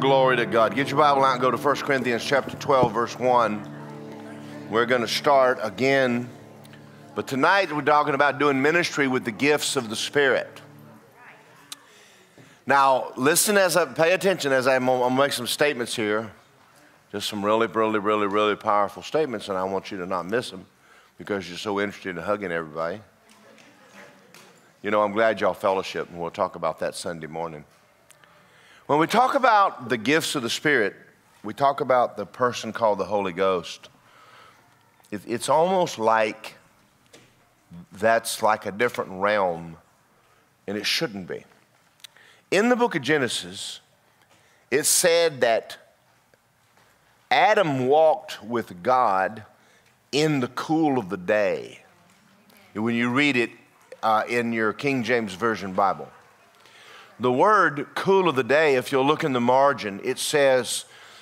Glory to God. Get your Bible out and go to 1 Corinthians chapter 12, verse 1. We're going to start again. But tonight we're talking about doing ministry with the gifts of the Spirit. Now, listen pay attention as I'm going to make some statements here. Just some really powerful statements, and I want you to not miss them because you're so interested in hugging everybody. You know, I'm glad y'all fellowship, and we'll talk about that Sunday morning. When we talk about the gifts of the Spirit, we talk about the person called the Holy Ghost. It's almost like that's like a different realm, and it shouldn't be. In the book of Genesis, it said that Adam walked with God in the cool of the day. When you read it in your King James Version Bible. The word cool of the day, if you'll look in the margin, it says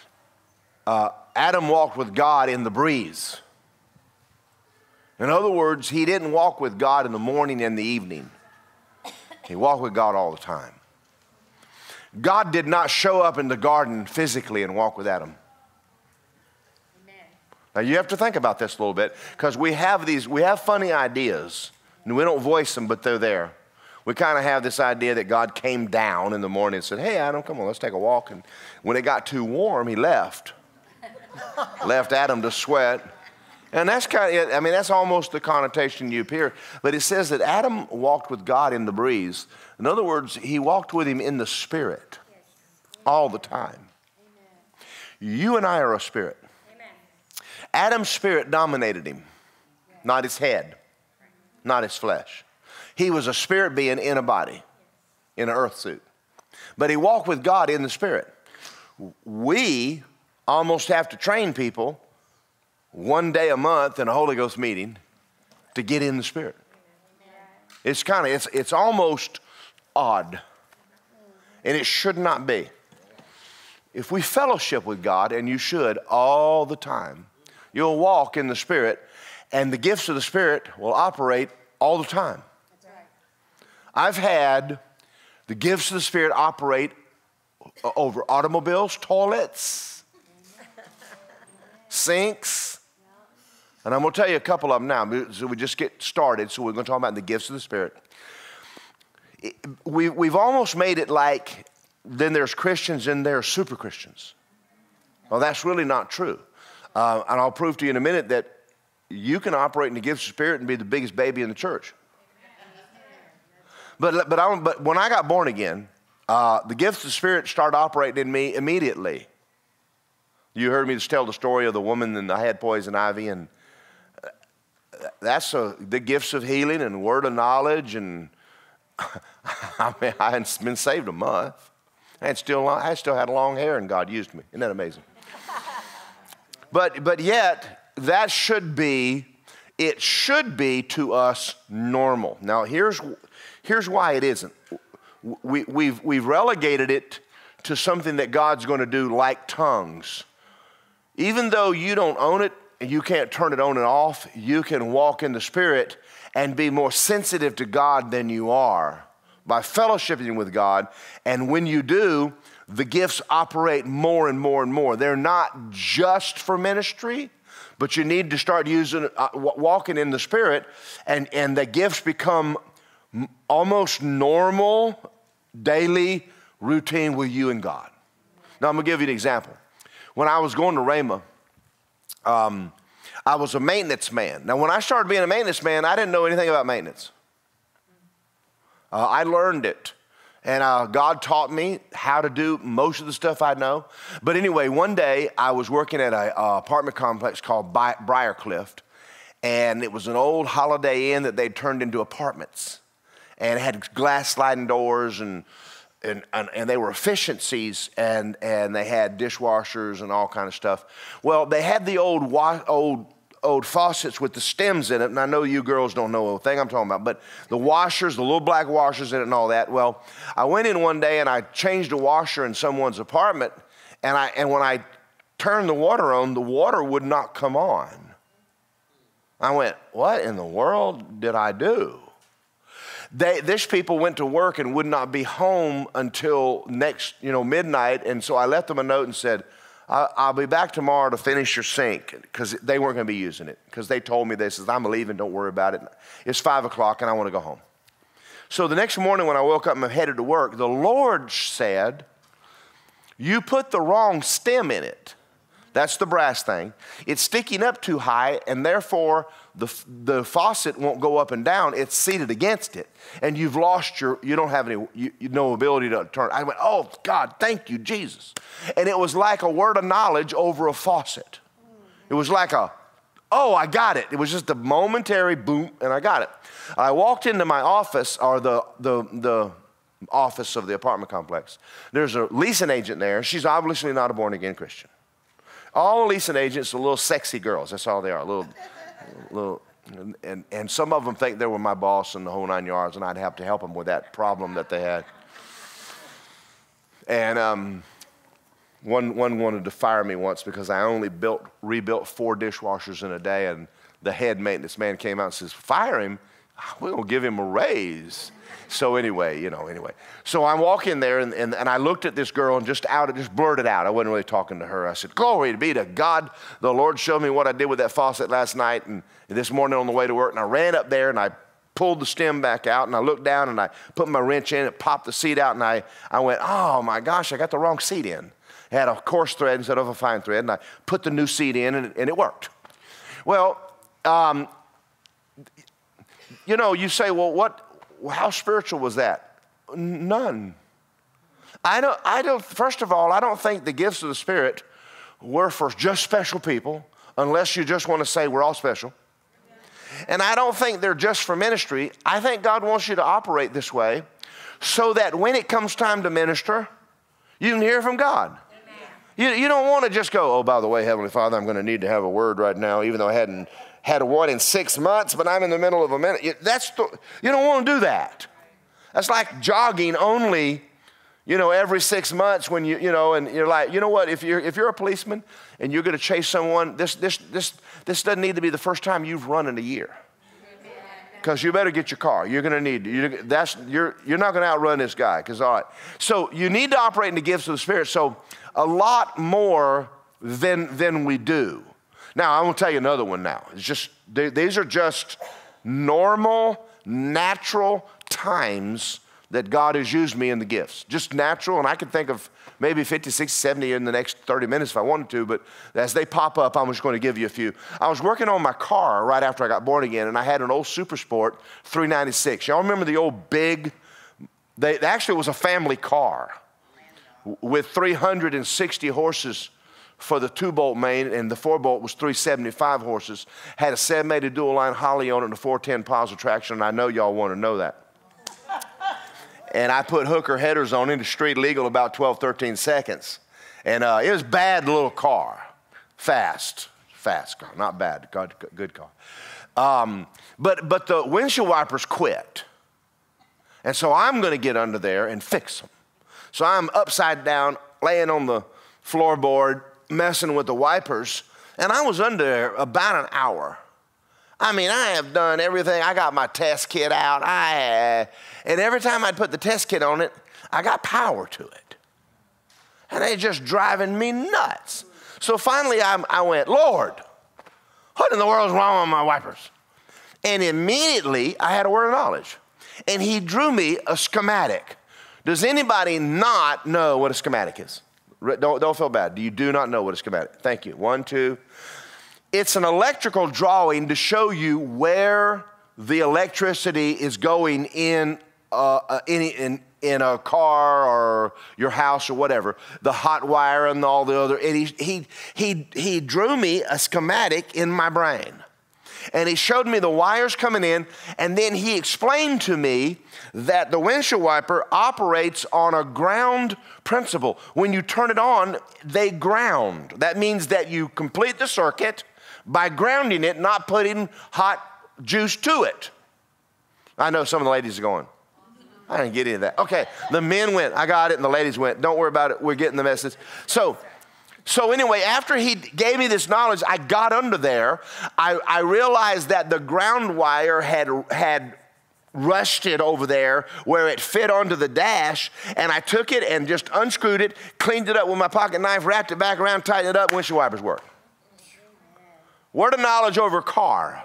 Adam walked with God in the breeze. In other words, he didn't walk with God in the morning and the evening. He walked with God all the time. God did not show up in the garden physically and walk with Adam. Amen. Now you have to think about this a little bit because we have funny ideas and we don't voice them, but they're there. We kind of have this idea that God came down in the morning and said, hey, Adam, come on, let's take a walk. And when it got too warm, he left. Left Adam to sweat. And that's that's almost the connotation you hear. But it says that Adam walked with God in the breeze. In other words, he walked with him in the Spirit all the time. Amen. You and I are a spirit. Amen. Adam's spirit dominated him, not his head, not his flesh. He was a spirit being in a body, in an earth suit. But he walked with God in the Spirit. We almost have to train people one day a month in a Holy Ghost meeting to get in the Spirit. It's almost odd. And it should not be. If we fellowship with God, and you should all the time, you'll walk in the Spirit, and the gifts of the Spirit will operate all the time. I've had the gifts of the Spirit operate over automobiles, toilets, sinks. And I'm going to tell you a couple of them now. So we just get started. So we're going to talk about the gifts of the Spirit. We've almost made it like then there's Christians and there's super Christians. Well, that's really not true. And I'll prove to you in a minute that you can operate in the gifts of the Spirit and be the biggest baby in the church. But when I got born again, the gifts of the Spirit started operating in me immediately. You heard me just tell the story of the woman and I had poison ivy, and that's the gifts of healing and word of knowledge. And I hadn't been saved a month. I still had long hair, and God used me. Isn't that amazing? But yet that should be to us normal. Now here's why it isn't. We've relegated it to something that God's going to do like tongues. Even though you don't own it and you can't turn it on and off, you can walk in the Spirit and be more sensitive to God than you are by fellowshipping with God. And when you do, the gifts operate more and more and more. They're not just for ministry, but you need to start walking in the Spirit, and the gifts become almost normal, daily routine with you and God. Now, I'm going to give you an example. When I was going to Rhema, I was a maintenance man. Now, when I started being a maintenance man, I didn't know anything about maintenance. I learned it. And God taught me how to do most of the stuff I know. But anyway, one day I was working at an apartment complex called Briarcliff. And it was an old Holiday Inn that they'd turned into apartments. And it had glass sliding doors, and they were efficiencies, and they had dishwashers and all kind of stuff. Well, they had the old faucets with the stems in it, and I know you girls don't know the thing I'm talking about, but the washers, the little black washers in it and all that. Well, I went in one day and I changed a washer in someone's apartment, and when I turned the water on, the water would not come on. I went, what in the world did I do? This people went to work and would not be home until next, midnight. And so I left them a note and said, I'll be back tomorrow to finish your sink, because they weren't going to be using it. Because they told me, they said, I'm leaving, don't worry about it. It's 5 o'clock and I want to go home. So the next morning when I woke up and headed to work, the Lord said, you put the wrong stem in it. That's the brass thing. It's sticking up too high, and therefore the faucet won't go up and down. It's seated against it. And you've lost you don't have no ability to turn. I went, oh, God, thank you, Jesus. And it was like a word of knowledge over a faucet. It was like oh, I got it. It was just a momentary boom, and I got it. I walked into my office, or the office of the apartment complex. There's a leasing agent there. She's obviously not a born-again Christian. All the leasing agents are little sexy girls. That's all they are, little, and some of them think they were my boss and the whole 9 yards, and I'd have to help them with that problem that they had. And one wanted to fire me once because I only rebuilt 4 dishwashers in a day, and the head maintenance man came out and says, fire him? We're going to give him a raise. So anyway. So I walk in there, and I looked at this girl and just blurted out. I wasn't really talking to her. I said, glory be to God. The Lord showed me what I did with that faucet last night and this morning on the way to work. And I ran up there and I pulled the stem back out, and I looked down and I put my wrench in it, popped the seat out, and I went, oh my gosh, I got the wrong seat in. I had a coarse thread instead of a fine thread, and I put the new seat in, and it worked. Well, you say, well, how spiritual was that? None. First of all, I don't think the gifts of the Spirit were for just special people, unless you just want to say we're all special. And I don't think they're just for ministry. I think God wants you to operate this way so that when it comes time to minister, you can hear from God. You don't want to just go, oh, by the way, Heavenly Father, I'm going to need to have a word right now, even though I hadn't had one in 6 months, but I'm in the middle of a minute. You don't want to do that. That's like jogging only, every 6 months when and you're like, you know what? If you're a policeman and you're going to chase someone, this doesn't need to be the first time you've run in a year. Because you better get your car. You're going to need you're not going to outrun this guy. All right. So you need to operate in the gifts of the Spirit. So a lot more than we do. Now, I'm going to tell you another one now. It's just, these are just normal, natural times that God has used me in the gifts. Just natural, and I can think of maybe 50, 60, 70 in the next 30 minutes if I wanted to, but as they pop up, I'm just going to give you a few. I was working on my car right after I got born again, and I had an old Super Sport 396. Y'all remember the old big, actually it was a family car with 360 horses for the 2-bolt main, and the 4-bolt was 375 horses. Had a 780 dual line Holly on it and a 410 positive traction, and I know y'all want to know that. And I put hooker headers on it, street legal about 12, 13 seconds. And it was a bad little car. Fast car, not bad, good car. But the windshield wipers quit. And so I'm going to get under there and fix them. So I'm upside down, laying on the floorboard, messing with the wipers, and I was under there about an hour. I mean, I have done everything. I got my test kit out. And every time I'd put the test kit on it, I got power to it. And it's just driving me nuts. So finally I went, Lord, what in the world is wrong with my wipers? And immediately I had a word of knowledge. And he drew me a schematic. Does anybody not know what a schematic is? Don't feel bad. You do not know what a schematic is. Thank you. 1, 2. It's an electrical drawing to show you where the electricity is going in a car or your house or whatever. The hot wire and all the other. And he drew me a schematic in my brain. And he showed me the wires coming in, and then he explained to me that the windshield wiper operates on a ground principle. When you turn it on, they ground. That means that you complete the circuit by grounding it, not putting hot juice to it. I know some of the ladies are going, I didn't get any of that. Okay, the men went, I got it, and the ladies went, don't worry about it, we're getting the message. So anyway, after he gave me this knowledge, I got under there. I realized that the ground wire had rushed it over there where it fit onto the dash, and I took it and just unscrewed it, cleaned it up with my pocket knife, wrapped it back around, tightened it up, windshield wipers work. Word of knowledge over a car.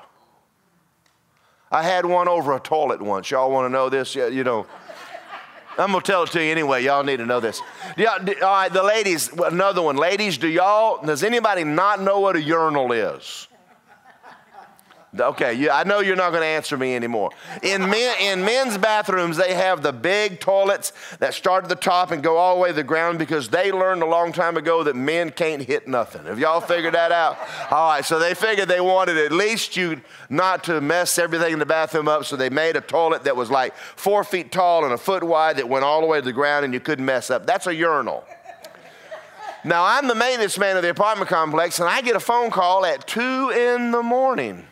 I had one over a toilet once. Y'all want to know this? Yeah, you know. I'm going to tell it to you anyway. Y'all need to know this. Yeah, all right, the ladies, another one. Ladies, does anybody not know what a urinal is? Okay, I know you're not going to answer me anymore. In men's bathrooms, they have the big toilets that start at the top and go all the way to the ground because they learned a long time ago that men can't hit nothing. Have y'all figured that out? All right, so they figured they wanted at least you not to mess everything in the bathroom up, so they made a toilet that was like 4 feet tall and a foot wide that went all the way to the ground and you couldn't mess up. That's a urinal. Now, I'm the maintenance man of the apartment complex, and I get a phone call at 2 in the morning.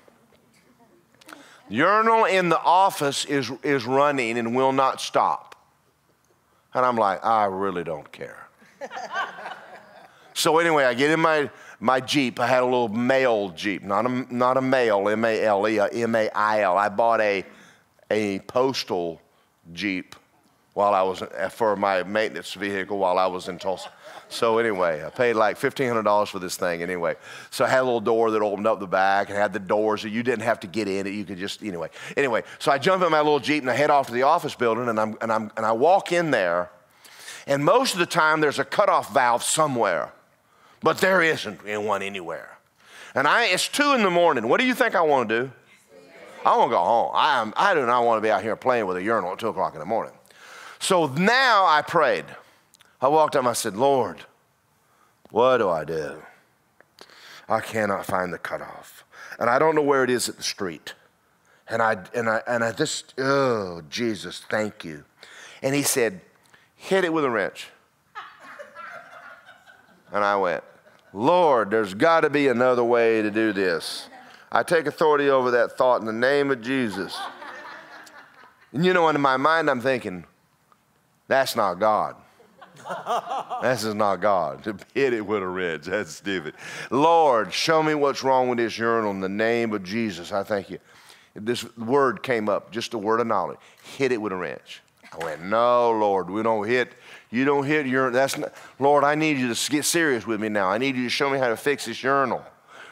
Urinal in the office is running and will not stop. And I'm like, I really don't care. So anyway, I get in my Jeep. I had a little mail Jeep, not a mail, M-A-L-E, M-A-I-L. I bought a postal Jeep for my maintenance vehicle while I was in Tulsa. So anyway, I paid like $1,500 for this thing anyway. So I had a little door that opened up the back and had the doors so you didn't have to get in it. You could just, anyway. So I jump in my little Jeep and I head off to the office building and I walk in there, and most of the time there's a cutoff valve somewhere, but there isn't one anywhere. And it's 2 in the morning. What do you think I want to do? I want to go home. I do not want to be out here playing with a urinal at 2 o'clock in the morning. So now I prayed. I walked up and I said, Lord, what do I do? I cannot find the cutoff. And I don't know where it is at the street. And I just, oh, Jesus, thank you. And he said, hit it with a wrench. And I went, Lord, there's got to be another way to do this. I take authority over that thought in the name of Jesus. And you know, in my mind, I'm thinking, that's not God. This is not God. To hit it with a wrench, that's stupid. Lord, show me what's wrong with this urinal in the name of Jesus. I thank you. This word came up, just a word of knowledge. Hit it with a wrench. I went, no, Lord, you don't hit urinal. That's not, Lord, I need you to get serious with me now. I need you to show me how to fix this urinal.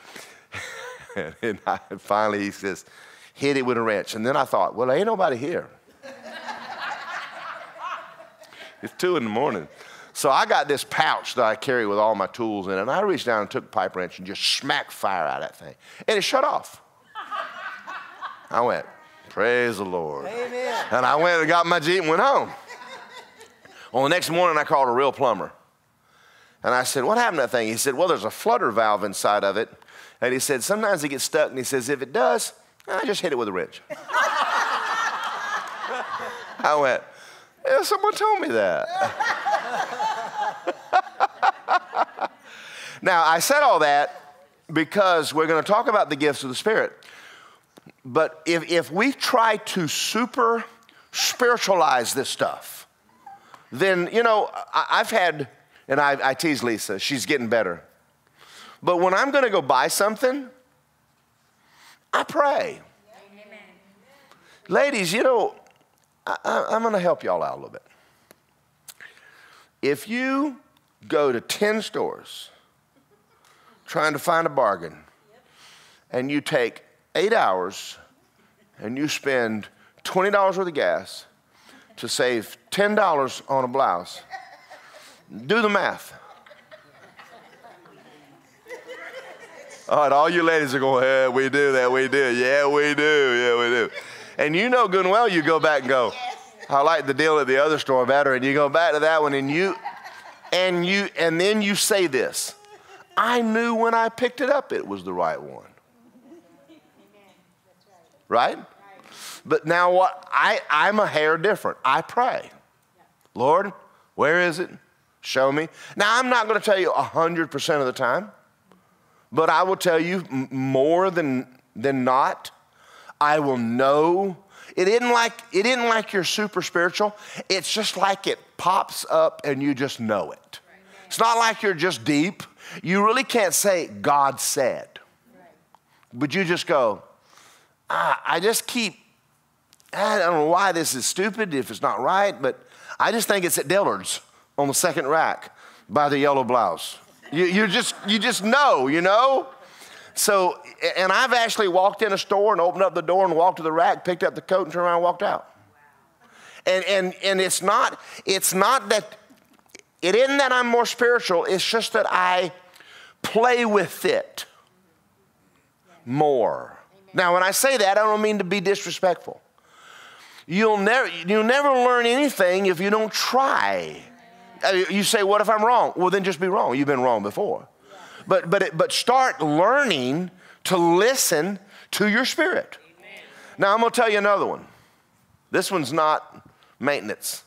And finally he says, hit it with a wrench. And then I thought, well, there ain't nobody here. It's 2 in the morning. So I got this pouch that I carry with all my tools in it, and I reached down and took a pipe wrench and just smacked fire out of that thing. And it shut off. I went, praise the Lord. Amen. And I went and got my Jeep and went home. Well, the next morning I called a real plumber. And I said, what happened to that thing? He said, well, there's a flutter valve inside of it. And he said, sometimes it gets stuck. And he says, if it does, I just hit it with a wrench. I went, yeah, someone told me that. Now, I said all that because we're going to talk about the gifts of the Spirit. But if we try to super spiritualize this stuff, then, you know, I've had, and I tease Lisa, she's getting better. But when I'm going to go buy something, I pray. Amen. Ladies, you know, I'm going to help y'all out a little bit. If you go to 10 stores trying to find a bargain, and you take 8 hours and you spend $20 worth of gas to save $10 on a blouse, do the math. All right, all you ladies are going, yeah, we do that, we do. Yeah, we do, yeah, we do. And you know good and well you go back and go, I like the deal at the other store better, and you go back to that one and then you say this, I knew when I picked it up it was the right one. Right? But now what? I'm a hair different. I pray. Lord, where is it? Show me. Now I'm not going to tell you 100% of the time, but I will tell you more than not. I will know. It isn't like you're super spiritual. It's just like it pops up and you just know it. It's not like you're just deep. You really can't say God said. But you just go, I just keep I don't know why this is stupid, if it's not right, but I just think it's at Dillard's on the second rack by the yellow blouse. You just know, you know? So, and I've actually walked in a store and opened up the door and walked to the rack, picked up the coat and turned around and walked out. And it's not that, it isn't that I'm more spiritual, it's just that I play with it more. Now, when I say that, I don't mean to be disrespectful. You'll never learn anything if you don't try. You say, what if I'm wrong? Well, then just be wrong. You've been wrong before. But start learning to listen to your spirit. Amen. Now, I'm going to tell you another one. This one's not maintenance.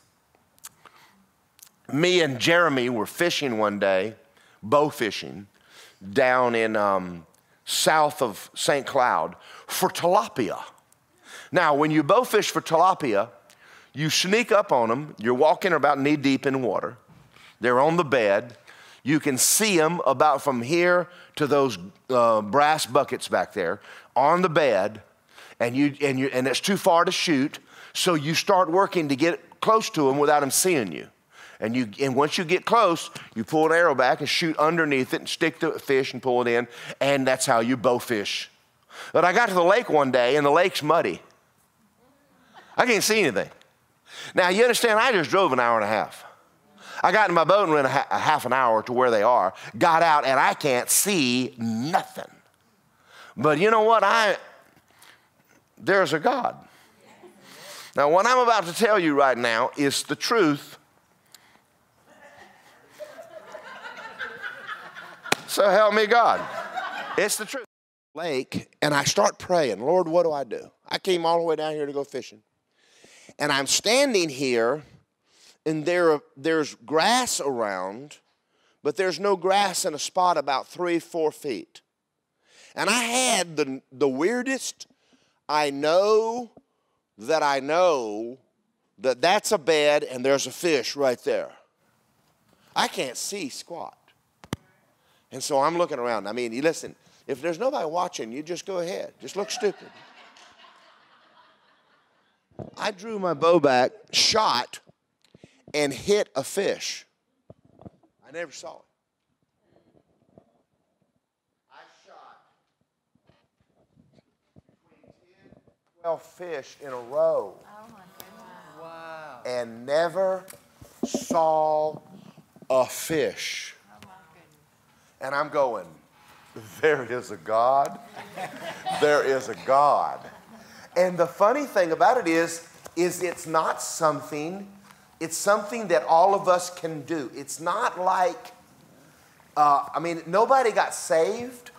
Me and Jeremy were fishing one day, bow fishing, down in south of St. Cloud for tilapia. Now, when you bow fish for tilapia, you sneak up on them. You're walking about knee deep in water. They're on the bed. You can see them about from here to those brass buckets back there on the bed, and it's too far to shoot. So you start working to get close to them without them seeing you. And once you get close, you pull an arrow back and shoot underneath it and stick the fish and pull it in, and that's how you bow fish. But I got to the lake one day, and the lake's muddy. I can't see anything. Now, you understand, I just drove an hour and a half. I got in my boat and went a half an hour to where they are, got out, and I can't see nothing. But you know what? There's a God. Now, what I'm about to tell you right now is the truth. So help me God. It's the truth. Lake, and I start praying, Lord, what do I do? I came all the way down here to go fishing. And I'm standing here, and there's grass around, but there's no grass in a spot about 3-4 feet. And I had the weirdest, I know that that's a bed and there's a fish right there. I can't see squat. And so I'm looking around. I mean, listen, if there's nobody watching, you just go ahead. Just look stupid. I drew my bow back, shot, and hit a fish. I never saw it. I shot between 10 and 12 fish in a row. Oh my goodness. Wow. And never saw a fish. Oh my goodness. And I'm going, there is a God. There is a God. And the funny thing about it is it's not something, it's something that all of us can do. It's not like, nobody got saved.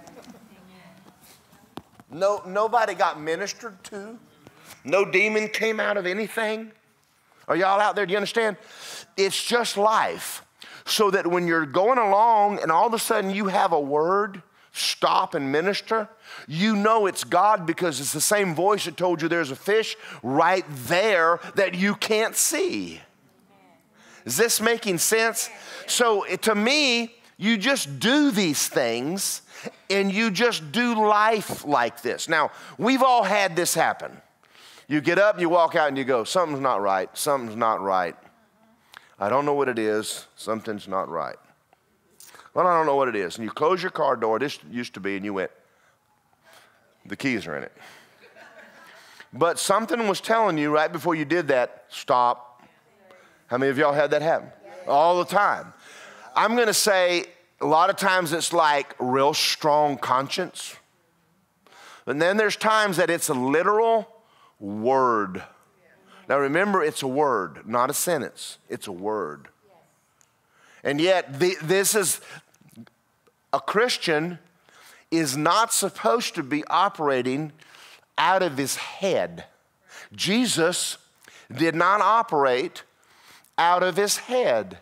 Nobody got ministered to. No demon came out of anything. Are y'all out there? Do you understand? It's just life. So that when you're going along and all of a sudden you have a word, stop and minister, you know it's God because it's the same voice that told you there's a fish right there that you can't see. Is this making sense? So to me, you just do these things and you just do life like this. Now, we've all had this happen. You get up, you walk out and you go, something's not right, something's not right. I don't know what it is, something's not right. Well, I don't know what it is. And you close your car door, this used to be, and you went, the keys are in it. But something was telling you right before you did that, stop. How many of y'all had that happen? All the time. I'm going to say a lot of times it's like real strong conscience. And then there's times that it's a literal word. Now remember, it's a word, not a sentence. It's a word. And yet, this is, a Christian is not supposed to be operating out of his head. Jesus did not operate out of his head.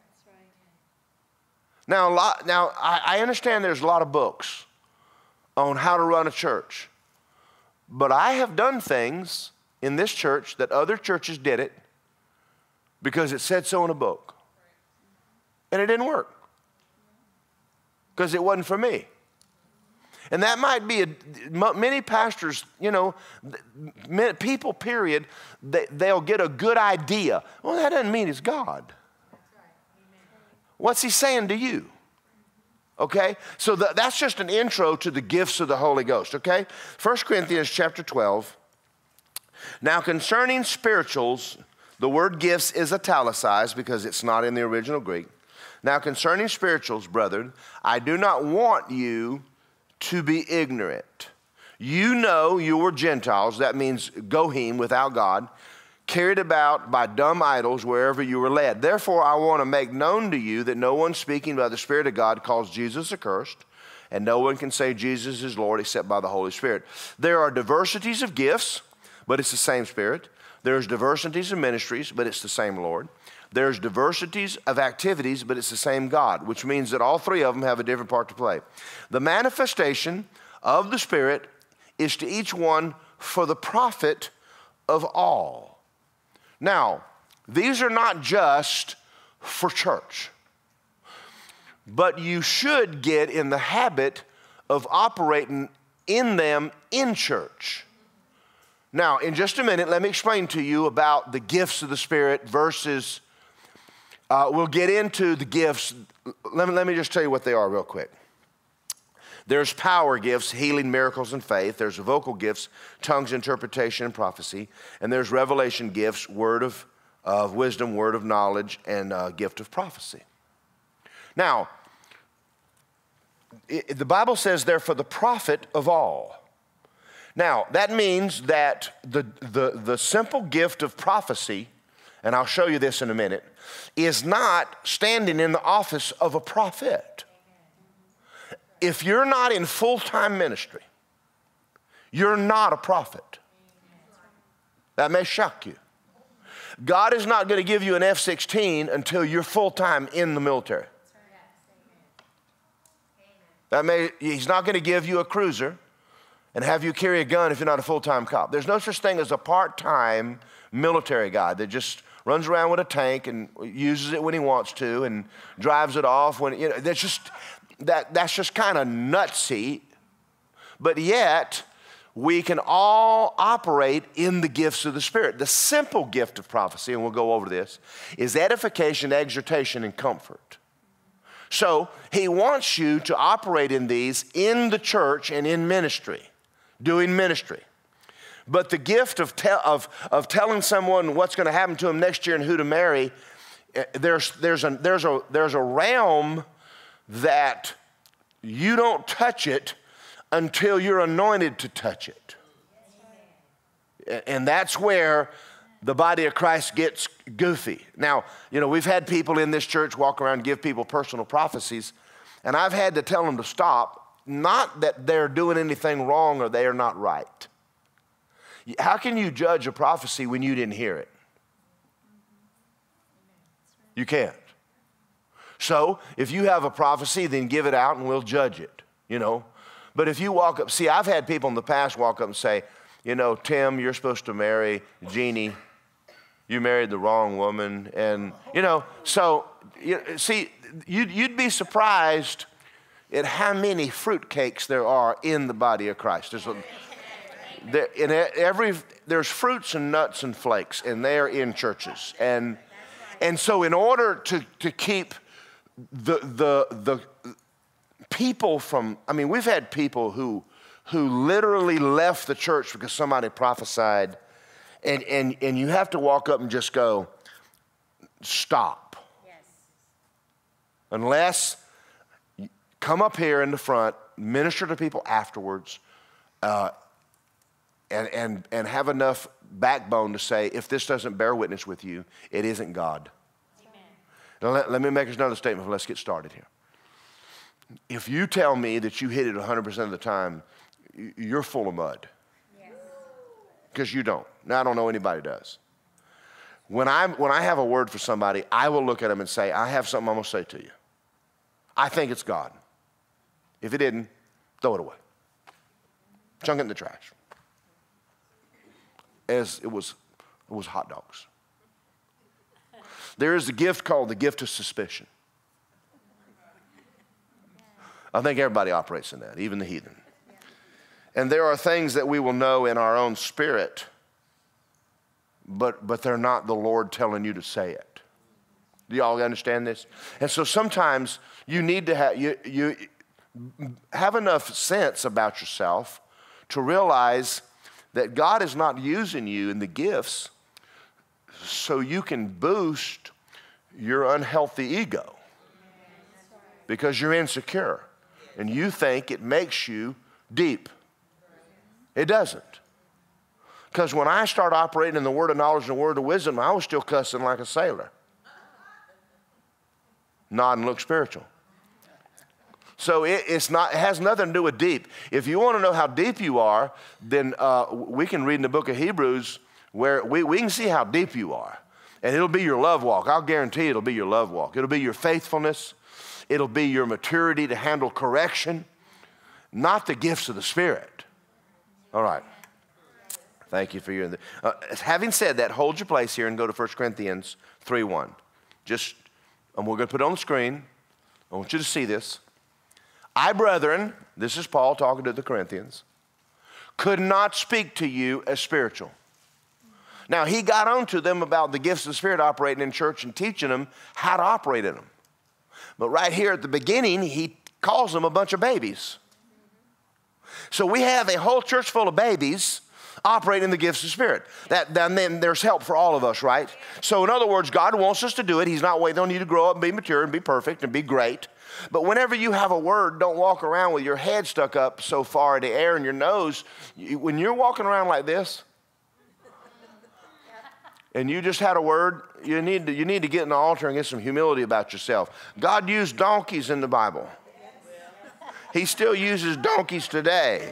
Now, I understand there's a lot of books on how to run a church. But I have done things in this church that other churches did it because it said so in a book. And it didn't work because it wasn't for me. And that might be, many pastors, you know, people, period, they'll get a good idea. Well, that doesn't mean it's God. What's he saying to you? Okay? So that's just an intro to the gifts of the Holy Ghost, okay? 1 Corinthians chapter 12. Now concerning spirituals, the word gifts is italicized because it's not in the original Greek. Now concerning spirituals, brethren, I do not want you to be ignorant. You know you were Gentiles, that means gohim, without God, carried about by dumb idols wherever you were led. Therefore, I want to make known to you that no one speaking by the Spirit of God calls Jesus accursed, and no one can say Jesus is Lord except by the Holy Spirit. There are diversities of gifts, but it's the same Spirit. There's diversities of ministries, but it's the same Lord. There's diversities of activities, but it's the same God, which means that all three of them have a different part to play. The manifestation of the Spirit is to each one for the profit of all. Now, these are not just for church, but you should get in the habit of operating in them in church. Now, in just a minute, let me explain to you about the gifts of the Spirit versus, we'll get into the gifts. Let me just tell you what they are real quick. There's power gifts, healing, miracles, and faith. There's vocal gifts, tongues, interpretation, and prophecy. And there's revelation gifts, word of wisdom, word of knowledge, and gift of prophecy. Now, the Bible says they're for the profit of all. Now, that means that the simple gift of prophecy, and I'll show you this in a minute, is not standing in the office of a prophet. If you're not in full-time ministry, you're not a prophet. That may shock you. God is not going to give you an F-16 until you're full-time in the military. He's not going to give you a cruiser and have you carry a gun if you're not a full-time cop. There's no such thing as a part-time military guy that just runs around with a tank and uses it when he wants to and drives it off when, you know, that's just kind of nutsy. But yet, we can all operate in the gifts of the Spirit. The simple gift of prophecy, and we'll go over this, is edification, exhortation, and comfort. So he wants you to operate in these in the church and in ministry, doing ministry. But the gift of telling someone what's going to happen to them next year and who to marry, there's a realm that you don't touch it until you're anointed to touch it. And that's where the body of Christ gets goofy. Now, you know, we've had people in this church walk around and give people personal prophecies, and I've had to tell them to stop, not that they're doing anything wrong or they are not right. How can you judge a prophecy when you didn't hear it? You can't. So if you have a prophecy, then give it out and we'll judge it, you know. But if you walk up, see, I've had people in the past walk up and say, you know, Tim, you're supposed to marry Jeannie. You married the wrong woman. And, you know, so, see, you'd be surprised at how many fruitcakes there are in the body of Christ. There's fruits and nuts and flakes, and they're in churches. And so in order to keep the people from, I mean, we've had people who literally left the church because somebody prophesied, and you have to walk up and just go, stop. Yes. Unless, come up here in the front, minister to people afterwards, and have enough backbone to say, if this doesn't bear witness with you, it isn't God. Now, let me make another statement. Let's get started here. If you tell me that you hit it 100% of the time, you're full of mud. Because you don't. Now, I don't know anybody does. When I have a word for somebody, I will look at them and say, I have something I'm going to say to you. I think it's God. If it didn't, throw it away. Chunk it in the trash. As it was hot dogs. There is a gift called the gift of suspicion. I think everybody operates in that, even the heathen. And there are things that we will know in our own spirit, but they're not the Lord telling you to say it. Do y'all understand this? And so sometimes you need to have, you have enough sense about yourself to realize that God is not using you in the gifts so you can boost your unhealthy ego because you're insecure and you think it makes you deep. It doesn't. Because when I start operating in the word of knowledge and the word of wisdom, I was still cussing like a sailor. Nod and look spiritual. So it has nothing to do with deep. If you want to know how deep you are, then we can read in the book of Hebrews where we can see how deep you are. And it'll be your love walk. I'll guarantee it'll be your love walk. It'll be your faithfulness. It'll be your maturity to handle correction, not the gifts of the Spirit. All right. Thank you for your... having said that, hold your place here and go to 1 Corinthians 3:1. And we're going to put it on the screen. I want you to see this. I, brethren, this is Paul talking to the Corinthians, could not speak to you as spiritual. Now, he got on to them about the gifts of the Spirit operating in church and teaching them how to operate in them. But right here at the beginning, he calls them a bunch of babies. So we have a whole church full of babies operating in the gifts of the Spirit. Then there's help for all of us, right? So in other words, God wants us to do it. He's not waiting on you to grow up and be mature and be perfect and be great. But whenever you have a word, don't walk around with your head stuck up so far in the air and your nose. When you're walking around like this, and you just had a word, you need to get in the altar and get some humility about yourself. God used donkeys in the Bible. He still uses donkeys today.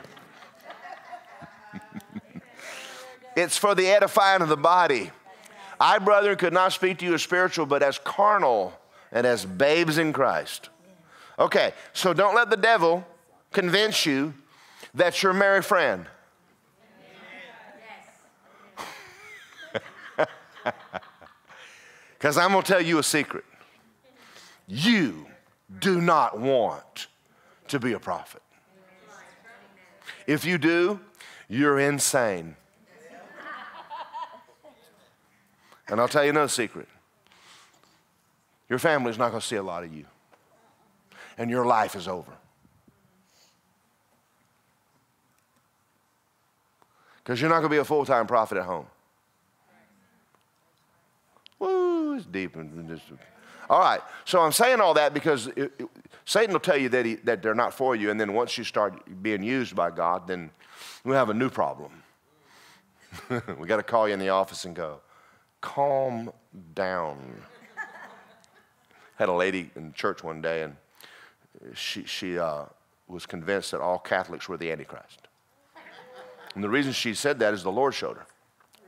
It's for the edifying of the body. I, brethren, could not speak to you as spiritual, but as carnal and as babes in Christ. Okay, so don't let the devil convince you that you're Mary Fran. Because I'm going to tell you a secret. You do not want to be a prophet. If you do, you're insane. And I'll tell you another secret. Your family's not going to see a lot of you. And your life is over. Because you're not going to be a full-time prophet at home. Woo, it's deep. All right, so I'm saying all that because Satan will tell you that they're not for you, and then once you start being used by God, then we have a new problem. We got to call you in the office and go, calm down. Had a lady in church one day, and she was convinced that all Catholics were the Antichrist. And the reason she said that is the Lord showed her.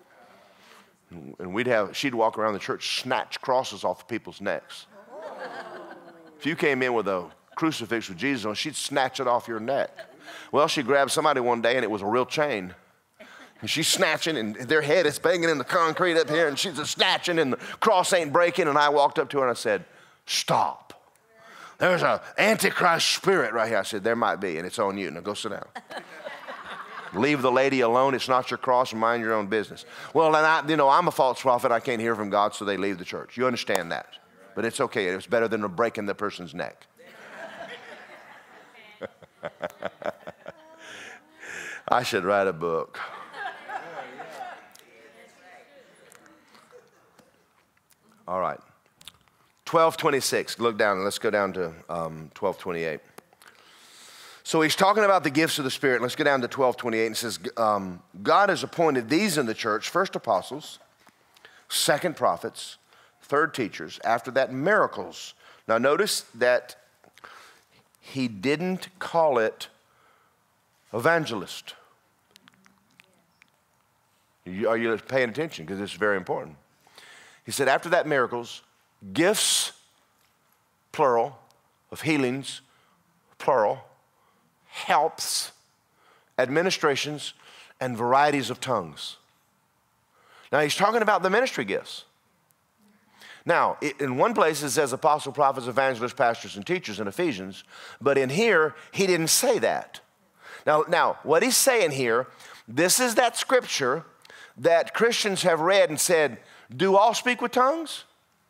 And she'd walk around the church, snatch crosses off of people's necks. If you came in with a crucifix with Jesus on, she'd snatch it off your neck. Well, she grabbed somebody one day, and it was a real chain. And she's snatching, and their head is banging in the concrete up here, and she's snatching, and the cross ain't breaking. And I walked up to her, and I said, stop. There's an Antichrist spirit right here. I said, there might be, and it's on you. Now go sit down. Leave the lady alone. It's not your cross, and mind your own business. Well, and I'm a false prophet. I can't hear from God, so they leave the church. You understand that. But it's okay. It's better than breaking the person's neck. I should write a book. All right. 12:26. Look down. Let's go down to 12:28. So he's talking about the gifts of the Spirit. Let's go down to 12:28. And it says, God has appointed these in the church, first apostles, second prophets, third teachers, after that miracles. Now notice that he didn't call it evangelist. Are you paying attention? Because this is very important. He said, after that miracles, gifts, plural, of healings, plural, helps, administrations, and varieties of tongues. Now, he's talking about the ministry gifts. Now, in one place it says apostle, prophets, evangelists, pastors, and teachers in Ephesians, but in here, he didn't say that. Now, what he's saying here, this is that scripture that Christians have read and said, do all speak with tongues?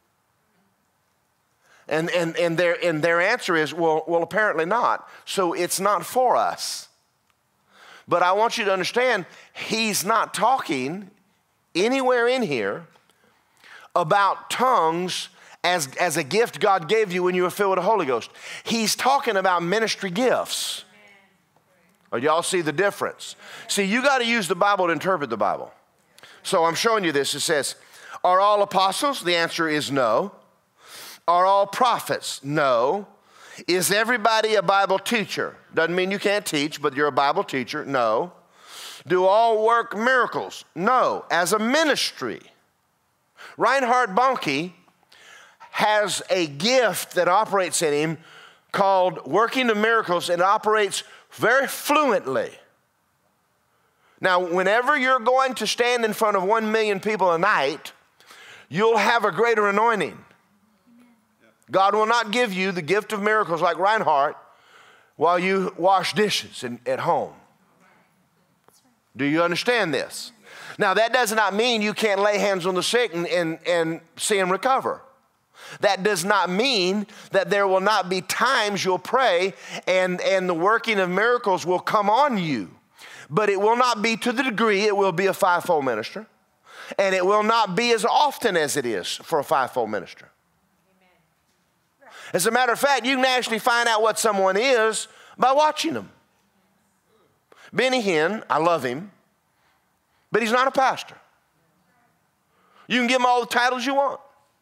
And their answer is, well, apparently not. So it's not for us. But I want you to understand, he's not talking anywhere in here about tongues as a gift God gave you when you were filled with the Holy Ghost. He's talking about ministry gifts. Or y'all see the difference? See, you got to use the Bible to interpret the Bible. So I'm showing you this. It says, are all apostles? The answer is no. Are all prophets? No. Is everybody a Bible teacher? Doesn't mean you can't teach, but you're a Bible teacher. No. Do all work miracles? No. As a ministry. Reinhard Bonnke has a gift that operates in him called working of miracles, and it operates very fluently. Now, whenever you're going to stand in front of 1 million people a night, you'll have a greater anointing. God will not give you the gift of miracles like Reinhard while you wash dishes at home. Do you understand this? Now, that does not mean you can't lay hands on the sick and see them recover. That does not mean that there will not be times you'll pray and the working of miracles will come on you. But it will not be to the degree it will be a fivefold minister. And it will not be as often as it is for a fivefold minister. As a matter of fact, you can actually find out what someone is by watching them. Benny Hinn, I love him, but he's not a pastor. You can give him all the titles you want.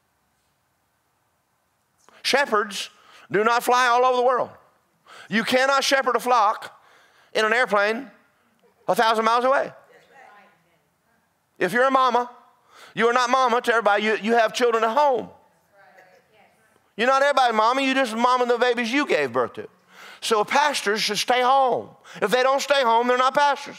Shepherds do not fly all over the world. You cannot shepherd a flock in an airplane 1,000 miles away. If you're a mama, you are not mama to everybody. You have children at home. You're not everybody's mama. You just mama the babies you gave birth to. So pastors should stay home. If they don't stay home, they're not pastors.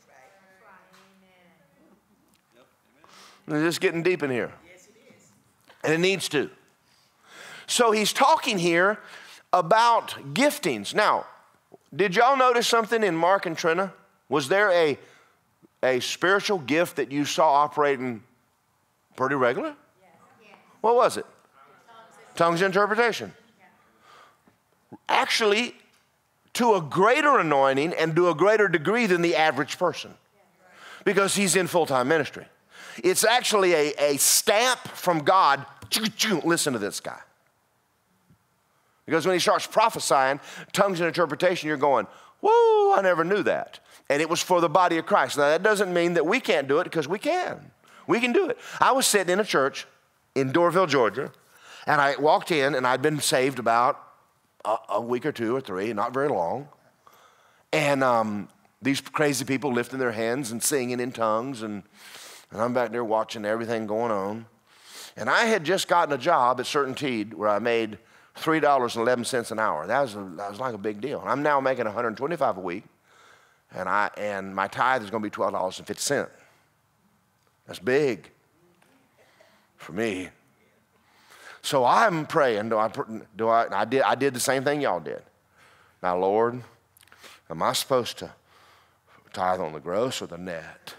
It's just getting deep in here. And it needs to. So he's talking here about giftings. Now, did y'all notice something in Mark and Trina? Was there a spiritual gift that you saw operating pretty regular? Yes. What was it? Tongues interpretation. Actually, to a greater anointing and to a greater degree than the average person. Because he's in full-time ministry. It's actually a stamp from God. Listen to this guy. Because when he starts prophesying, tongues and interpretation, you're going, whoa, I never knew that. And it was for the body of Christ. Now, that doesn't mean that we can't do it, because we can. We can do it. I was sitting in a church in Dorville, Georgia, and I walked in, and I'd been saved about a week or 2 or 3, not very long. And these crazy people lifting their hands and singing in tongues, and I'm back there watching everything going on. And I had just gotten a job at CertainTeed where I made $3.11 an hour. That was like a big deal. I'm now making $125 a week, and my tithe is going to be $12.50. That's big for me. So I'm praying. I did the same thing y'all did. Now, Lord, am I supposed to tithe on the gross or the net?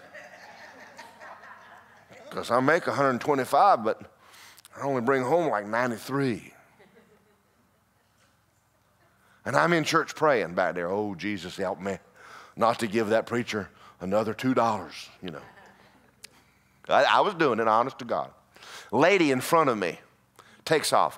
Because I make 125, but I only bring home like 93. And I'm in church praying back there, oh, Jesus, help me not to give that preacher another $2, you know. I was doing it, honest to God. Lady in front of me takes off.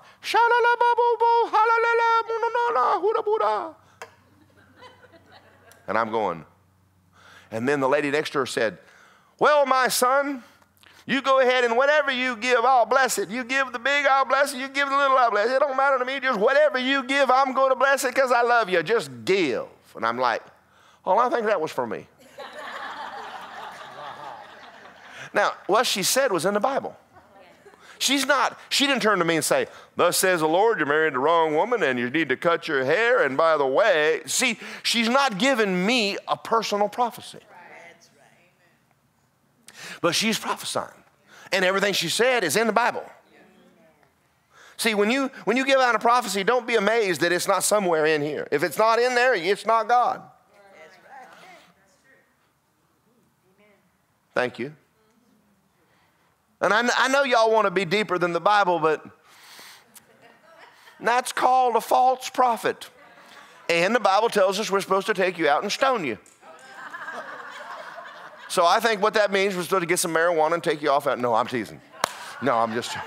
And I'm going. And then the lady next to her said, well, my son, you go ahead and whatever you give, I'll bless it. You give the big, I'll bless it. You give the little, I'll bless it. It don't matter to me. Just whatever you give, I'm going to bless it because I love you. Just give. And I'm like, oh, I think that was for me. Now, what she said was in the Bible. She didn't turn to me and say, thus says the Lord, you married the wrong woman and you need to cut your hair. And by the way, see, she's not giving me a personal prophecy. But she's prophesying. And everything she said is in the Bible. See, when you give out a prophecy, don't be amazed that it's not somewhere in here. If it's not in there, it's not God. Thank you. And I know y'all want to be deeper than the Bible, but that's called a false prophet. And the Bible tells us we're supposed to take you out and stone you. So I think what that means, we're supposed to get some marijuana and take you off out. No, I'm teasing. No, I'm just.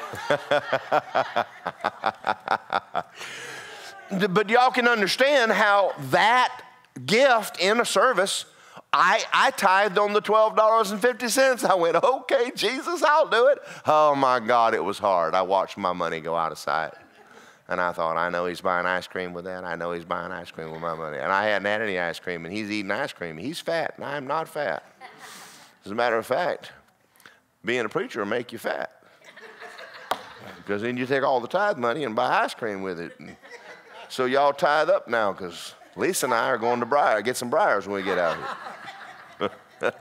But y'all can understand how that gift in a service, I tithed on the $12.50. I went, okay, Jesus, I'll do it. Oh my God, it was hard. I watched my money go out of sight. And I thought, I know he's buying ice cream with that. I know he's buying ice cream with my money. And I hadn't had any ice cream, and he's eating ice cream. He's fat, and I'm not fat. As a matter of fact, being a preacher will make you fat. Because then you take all the tithe money and buy ice cream with it. And so y'all tithe up now, because Lisa and I are going to get some briars when we get out here.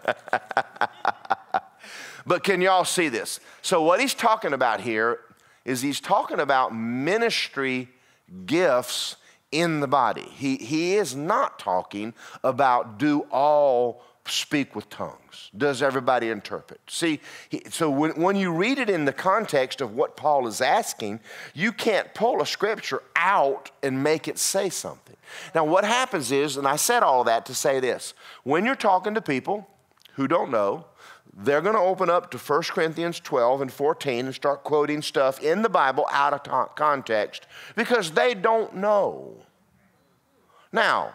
But can y'all see this? So what he's talking about here is he's talking about ministry gifts in the body. He is not talking about do all speak with tongues. Does everybody interpret? See, so when you read it in the context of what Paul is asking, you can't pull a scripture out and make it say something. Now what happens is, and I said all that to say this, when you're talking to people who don't know, they're going to open up to 1 Corinthians 12 and 14 and start quoting stuff in the Bible out of context because they don't know. Now,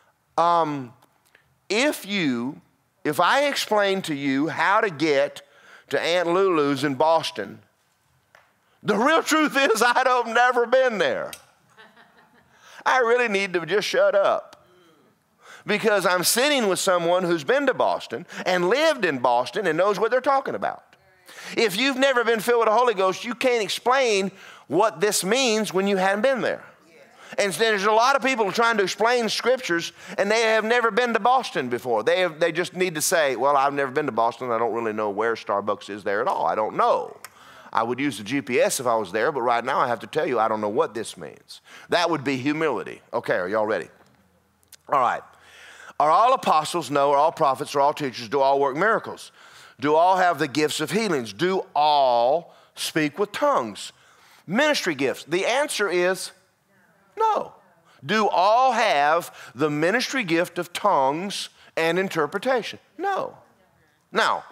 if I explain to you how to get to Aunt Lulu's in Boston, the real truth is I've never been there. I really need to just shut up. Because I'm sitting with someone who's been to Boston and lived in Boston and knows what they're talking about. If you've never been filled with the Holy Ghost, you can't explain what this means when you haven't been there. And there's a lot of people trying to explain scriptures and they have never been to Boston before. They just need to say, well, I've never been to Boston. I don't really know where Starbucks is there at all. I don't know. I would use the GPS if I was there, but right now I have to tell you I don't know what this means. That would be humility. Okay, are y'all ready? All right. Are all apostles? No. Are all prophets? Are all teachers? Do all work miracles? Do all have the gifts of healings? Do all speak with tongues? Ministry gifts. The answer is no. Do all have the ministry gift of tongues and interpretation? No. Now,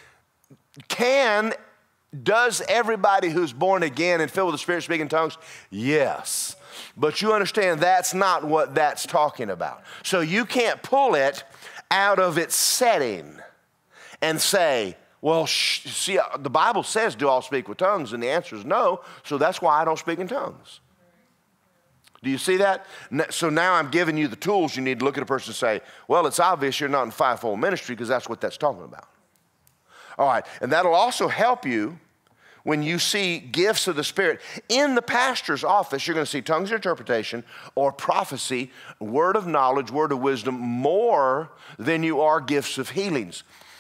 does everybody who's born again and filled with the Spirit speak in tongues? Yes. But you understand that's not what that's talking about. So you can't pull it out of its setting and say, well, see, the Bible says do all speak with tongues, and the answer is no, so that's why I don't speak in tongues. Do you see that? So now I'm giving you the tools you need to look at a person and say, well, it's obvious you're not in fivefold ministry because that's what that's talking about. All right, and that'll also help you when you see gifts of the Spirit. In the pastor's office, you're going to see tongues of interpretation or prophecy, word of knowledge, word of wisdom, more than you are gifts of healings.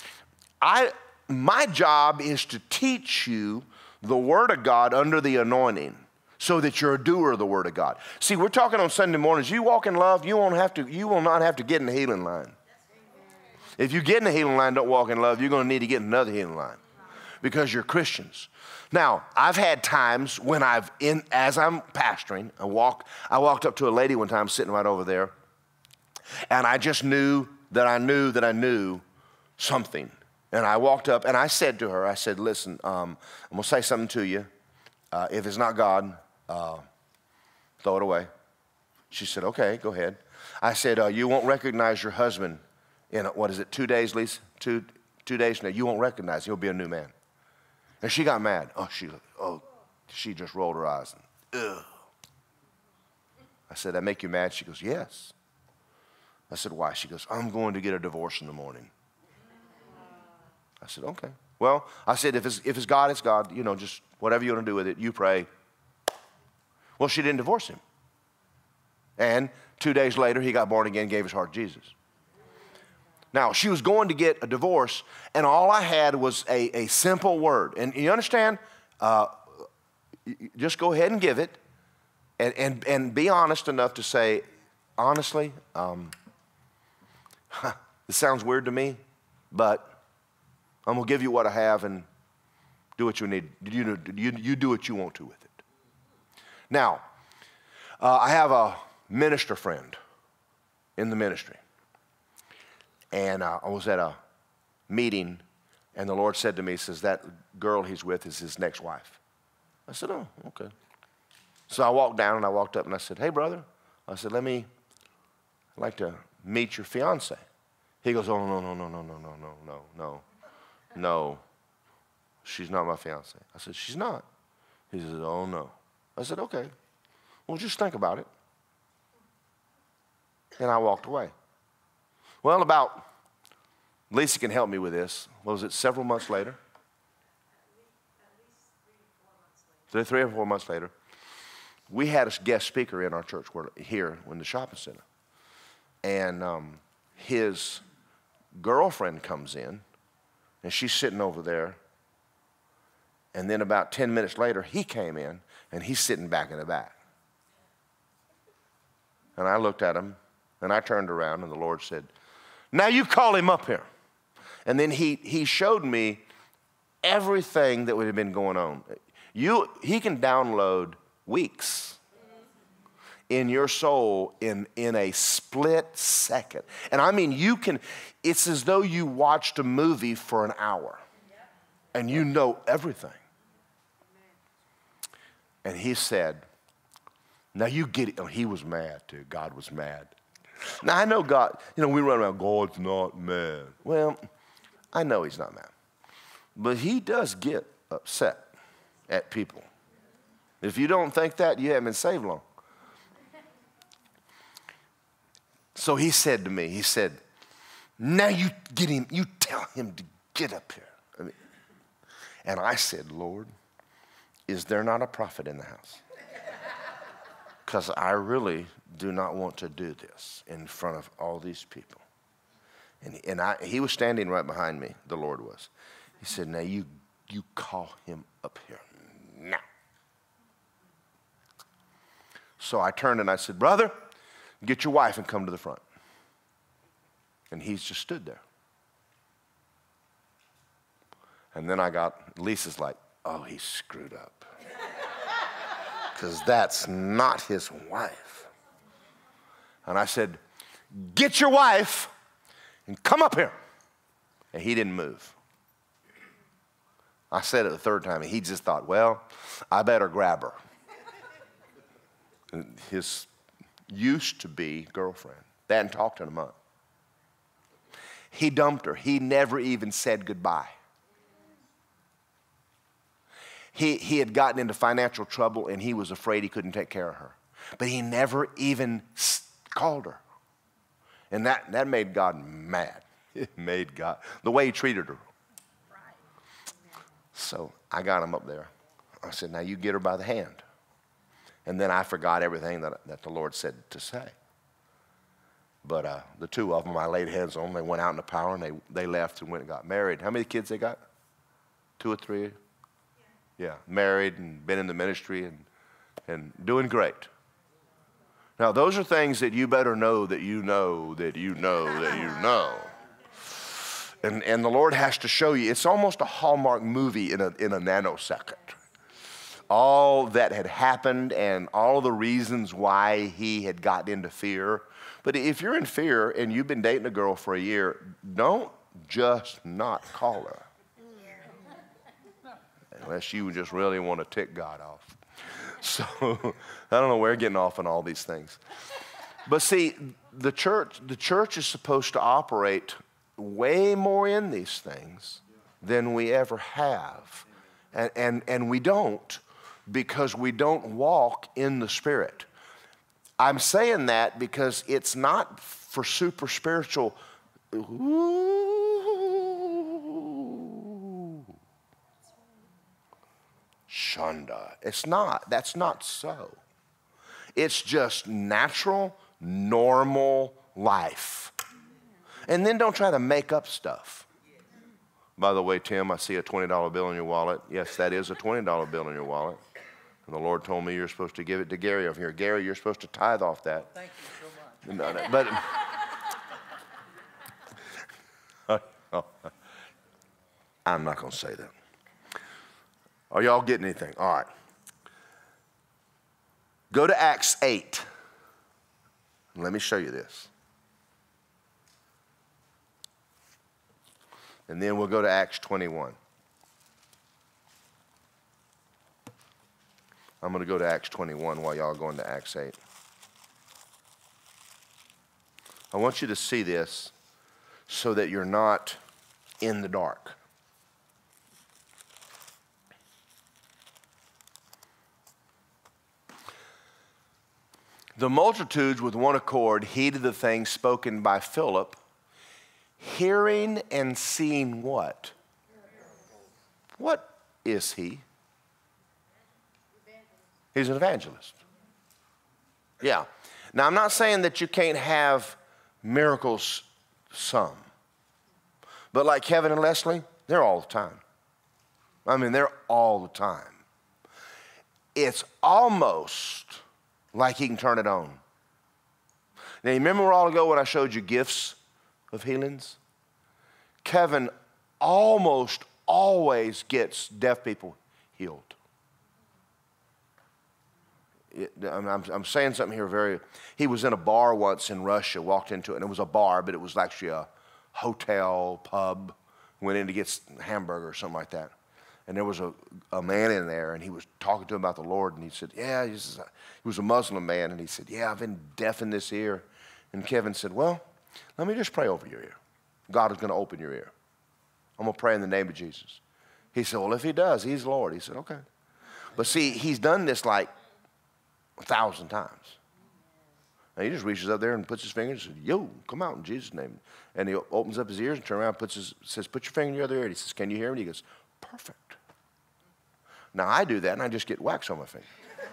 My job is to teach you the Word of God under the anointing so that you're a doer of the Word of God. See, we're talking on Sunday mornings. You walk in love, you will not have to get in the healing line. If you get in the healing line, don't walk in love, you're going to need to get in another healing line because you're Christians. Now, I've had times when as I'm pastoring, I walked up to a lady one time sitting right over there, and I just knew that I knew something. And I walked up and I said to her, I said, listen, I'm going to say something to you. If it's not God, throw it away. She said, okay, go ahead. I said, you won't recognize your husband in, 2 days, Lisa? Two days from now, you won't recognize him. He'll be a new man. And she got mad. She just rolled her eyes. Ugh. I said, that make you mad? She goes, yes. I said, why? She goes, I'm going to get a divorce in the morning. I said, okay. Well, I said, if it's God, it's God. Just whatever you want to do with it, you pray. Well, she didn't divorce him. And 2 days later, he got born again, gave his heart to Jesus. Now, she was going to get a divorce, and all I had was a simple word. And you understand? Just go ahead and give it, and be honest enough to say, honestly, this sounds weird to me, but I'm going to give you what I have and do what you need. You do what you want to with it. Now, I have a minister friend in the ministry. And I was at a meeting, and the Lord said to me, he says, that girl he's with is his next wife. I said, oh, okay. So I walked down, and I walked up, and I said, hey, brother. I said, I'd like to meet your fiance. He goes, oh, no. She's not my fiance. I said, she's not. He says, oh, no. I said, okay. Well, just think about it. And I walked away. Well, Lisa can help me with this. What was it, several months later? At least 3 or 4 months later. 3 or 4 months later, we had a guest speaker in our church here in the shopping center. And his girlfriend comes in, and she's sitting over there. And then about 10 minutes later, he came in, and he's sitting back in the back. And I looked at him, and I turned around, and the Lord said, now you call him up here. And then he showed me everything that would have been going on. He can download weeks in your soul in a split second. And I mean, it's as though you watched a movie for an hour, and you know everything. And he said, now you get it. Oh, he was mad too. God was mad. Now I know God, we run around, God's not mad. Well, I know he's not mad. But he does get upset at people. If you don't think that, you haven't been saved long. So he said to me, now you tell him to get up here. And I said, Lord, is there not a prophet in the house? Because I really do not want to do this in front of all these people. And he was standing right behind me, the Lord was. He said, now you call him up here now. So I turned and I said, brother, get your wife and come to the front. And he's just stood there. And then Lisa's like, oh, he's screwed up. Because that's not his wife. And I said, get your wife and come up here. And he didn't move. I said it the third time, and he just thought, well, I better grab her. And his used-to-be girlfriend, they hadn't talked in a month. He dumped her. He never even said goodbye. He had gotten into financial trouble, and he was afraid he couldn't take care of her. But he never even called her. And that made God mad. It made God, the way he treated her. Right. So I got him up there. I said, now you get her by the hand. And then I forgot everything that the Lord said to say. But the two of them, I laid hands on. They went out in the power, and they left and went and got married. How many kids they got? 2 or 3? Yeah, married and been in the ministry and doing great. Now, those are things that you better know that you know that you know that you know. And the Lord has to show you. It's almost a Hallmark movie in a nanosecond. All that had happened and all the reasons why he had gotten into fear. But if you're in fear and you've been dating a girl for a year, don't just not call her. Unless you just really want to tick God off. So, I don't know, we're getting off on all these things. But see, the church is supposed to operate way more in these things than we ever have. And we don't, because we don't walk in the Spirit. I'm saying that because it's not for super spiritual, Shonda. It's not. That's not so. It's just natural, normal life. And then don't try to make up stuff. By the way, Tim, I see a $20 bill in your wallet. Yes, that is a $20 bill in your wallet. And the Lord told me you're supposed to give it to Gary over here. Gary, you're supposed to tithe off that. Thank you so much. But I'm not going to say that. Are y'all getting anything? All right. Go to Acts 8. Let me show you this. And then we'll go to Acts 21. I'm going to go to Acts 21 while y'all are going to Acts 8. I want you to see this so that you're not in the dark. The multitudes with one accord heeded the things spoken by Philip, hearing and seeing what? What is he? He's an evangelist. Yeah. Now, I'm not saying that you can't have miracles some. But like Kevin and Leslie, they're all the time. I mean, they're all the time. It's almost like he can turn it on. Now, you remember a while ago when I showed you gifts of healings? Kevin almost always gets deaf people healed. I'm saying something here he was in a bar once in Russia, walked into it, and it was a bar, but it was actually a hotel, pub, went in to get a hamburger or something like that. And there was a man in there, and he was talking to him about the Lord, and he said, yeah, he was a Muslim man, and he said, yeah, I've been deaf in this ear. And Kevin said, well, let me just pray over your ear. God is going to open your ear. I'm going to pray in the name of Jesus. He said, well, if he does, he's Lord. He said, okay. But see, he's done this like 1,000 times. And he just reaches up there and puts his finger and says, yo, come out in Jesus' name. And he opens up his ears and turns around and says, put your finger in your other ear. And he says, can you hear me? He goes, perfect. Now, I do that, and I just get wax on my finger.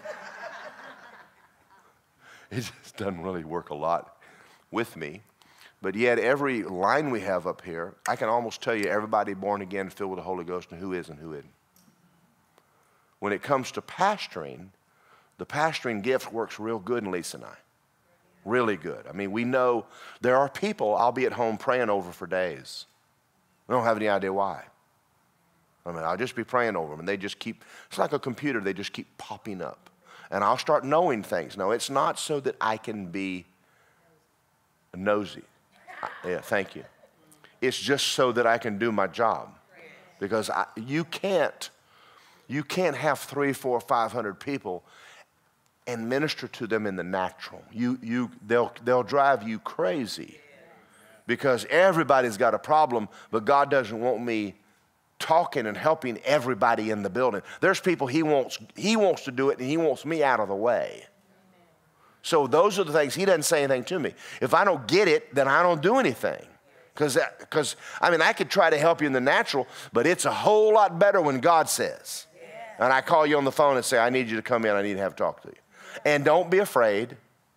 It just doesn't really work a lot with me. But yet, every line we have up here, I can almost tell you everybody born again, filled with the Holy Ghost, and who is and who isn't. When it comes to pastoring, the pastoring gift works real good in Lisa and I. Really good. I mean, we know there are people I'll be at home praying over for days. I don't have any idea why. I mean, I'll just be praying over them, and they just keep, it's like a computer, they just keep popping up. And I'll start knowing things. No, it's not so that I can be nosy. Yeah, thank you. It's just so that I can do my job. Because you can't have 300, 400, 500 people and minister to them in the natural. They'll drive you crazy. Because everybody's got a problem, but God doesn't want me talking and helping everybody in the building. There's people he wants to do it, and he wants me out of the way. So those are the things. He doesn't say anything to me. If I don't get it, then I don't do anything. Because I mean, I could try to help you in the natural, but it's a whole lot better when God says. And I call you on the phone and say, I need you to come in. I need to have a talk to you. And don't be afraid.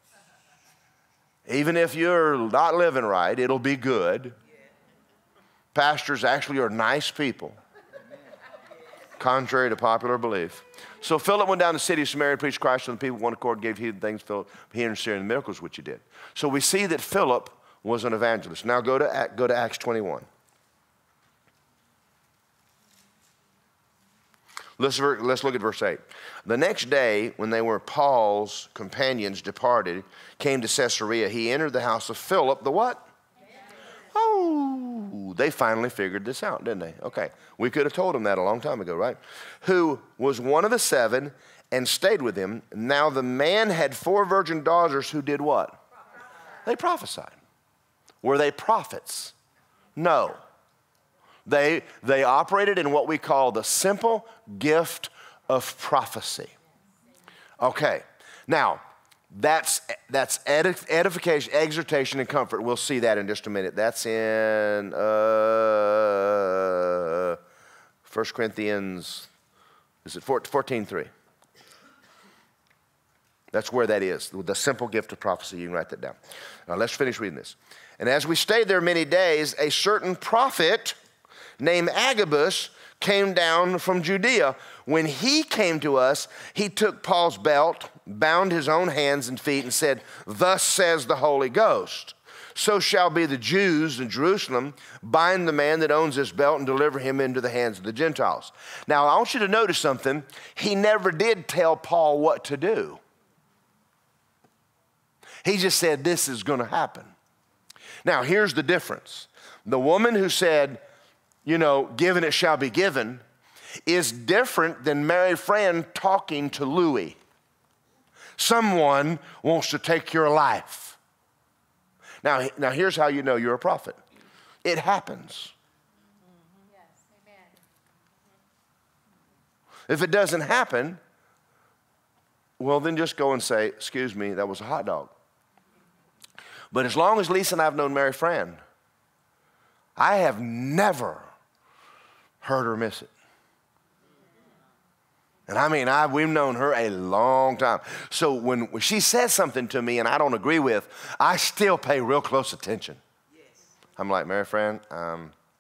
Even if you're not living right, it'll be good. Pastors actually are nice people, contrary to popular belief. So Philip went down to the city of Samaria, preached Christ to the people, one accord, gave heed to things, Philip, hearing and sharing the miracles which he did. So we see that Philip was an evangelist. Now go to Acts 21. Let's look at verse 8. The next day, when they were Paul's companions departed, came to Caesarea, he entered the house of Philip, the what? Oh, they finally figured this out, didn't they? Okay, we could have told them that a long time ago, right? Who was one of the 7 and stayed with him. Now the man had 4 virgin daughters who did what? They prophesied. Were they prophets? No. They operated in what we call the simple gift of prophecy. Okay, now that's edification, exhortation, and comfort. We'll see that in just a minute. That's in 1 Corinthians, is it 14:3? That's where that is, the simple gift of prophecy. You can write that down. Now let's finish reading this. And as we stayed there many days, a certain prophet named Agabus came down from Judea. When he came to us, he took Paul's belt, bound his own hands and feet, and said, thus says the Holy Ghost. so shall be the Jews in Jerusalem. Bind the man that owns this belt and deliver him into the hands of the Gentiles. Now, I want you to notice something. He never did tell Paul what to do. He just said, this is going to happen. Now, here's the difference. The woman who said, given it shall be given, is different than Mary Fran talking to Louis. Someone wants to take your life. Now here's how you know you're a prophet. It happens. Yes, amen. If it doesn't happen, well, then just go and say, excuse me, that was a hot dog. But as long as Lisa and I have known Mary Fran, I have never heard her miss it. And I mean, we've known her a long time. So when she says something to me and I don't agree with, I still pay real close attention. Yes. I'm like, Mary Fran, I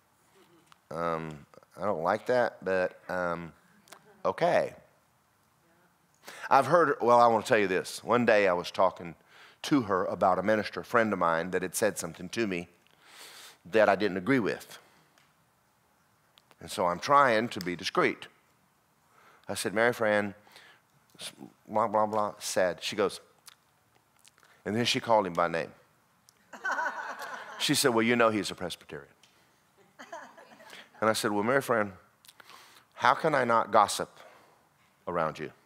don't like that, but okay. I've heard, well, I want to tell you this. One day I was talking to her about a minister, a friend of mine, that had said something to me that I didn't agree with. And so I'm trying to be discreet. I said, Mary Fran, blah, blah, blah, said. She goes, and then she called him by name. She said, well, he's a Presbyterian. And I said, well, Mary Fran, how can I not gossip around you?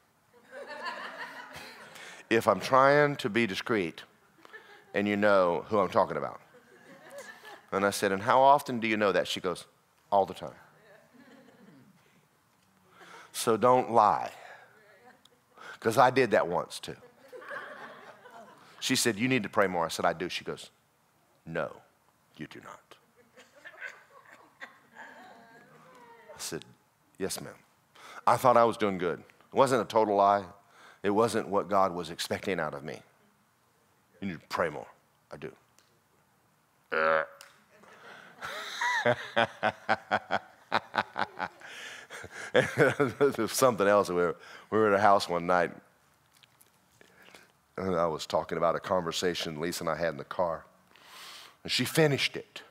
If I'm trying to be discreet and you know who I'm talking about. And I said, and how often do you know that? She goes, all the time. So don't lie. Because I did that once too. She said, you need to pray more. I said, I do. She goes, no, you do not. I said, yes, ma'am. I thought I was doing good. It wasn't a total lie. It wasn't what God was expecting out of me. You need to pray more. I do. There's something else. We were at a house one night, and I was talking about a conversation Lisa and I had in the car, and she finished it.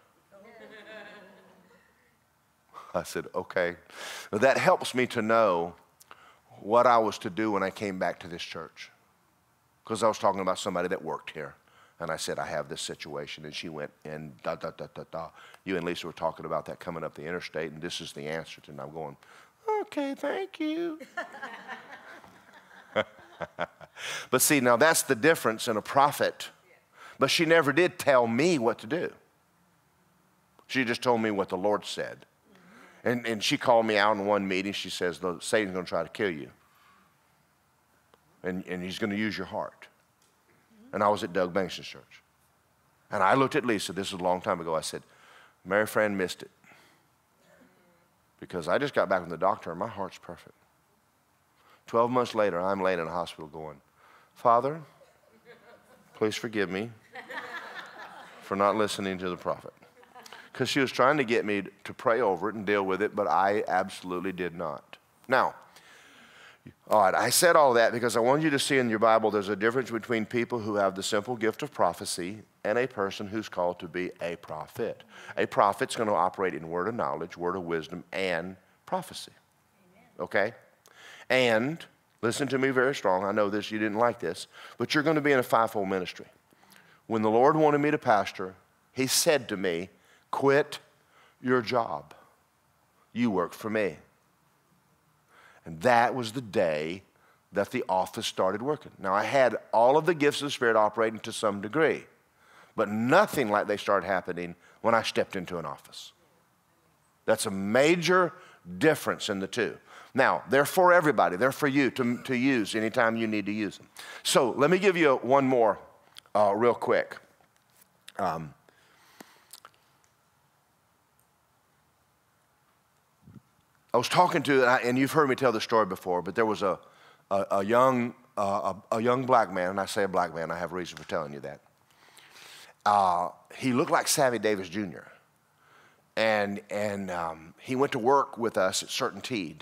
I said, okay. Well, that helps me to know what I was to do when I came back to this church. Because I was talking about somebody that worked here. And I said, I have this situation. And she went, and da, da, da, da, da. You and Lisa were talking about that coming up the interstate, and this is the answer to it. And I'm going, okay, thank you. But see, now that's the difference in a prophet. But she never did tell me what to do. She just told me what the Lord said. And she called me out in one meeting. She says, Satan's going to try to kill you. And he's going to use your heart. And I was at Doug Bankston's church. And I looked at Lisa. This was a long time ago. I said, Mary Fran missed it. Because I just got back from the doctor and my heart's perfect. 12 months later, I'm laying in a hospital going, Father, please forgive me for not listening to the prophet. Because she was trying to get me to pray over it and deal with it, but I absolutely did not. Now, all right, I said all that because I want you to see in your Bible there's a difference between people who have the simple gift of prophecy and a person who's called to be a prophet. A prophet's going to operate in word of knowledge, word of wisdom, and prophecy. Okay? And, listen to me very strong. I know this, you didn't like this, but you're going to be in a fivefold ministry. When the Lord wanted me to pastor, he said to me, quit your job. You work for me. And that was the day that the office started working. Now, I had all of the gifts of the Spirit operating to some degree, but nothing like they started happening when I stepped into an office. That's a major difference in the two. Now, they're for everybody. They're for you to use anytime you need to use them. So let me give you one more real quick. I was talking to, and you've heard me tell this story before, but there was a young black man, and I say a black man, I have a reason for telling you that. He looked like Sammy Davis Jr. And he went to work with us at Certainteed,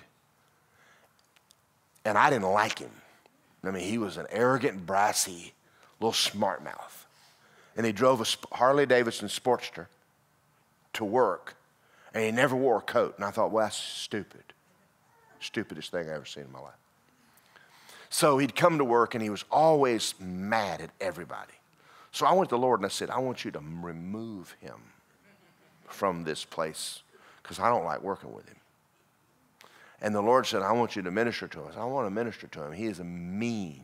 and I didn't like him. I mean, he was an arrogant, brassy, little smart mouth. and he drove a Harley-Davidson Sportster to work, and he never wore a coat. And I thought, well, that's stupid. Stupidest thing I've ever seen in my life. So he'd come to work, and he was always mad at everybody. So I went to the Lord, and I said, I want you to remove him from this place because I don't like working with him. And the Lord said, I want you to minister to him. I said, I want to minister to him. He is mean.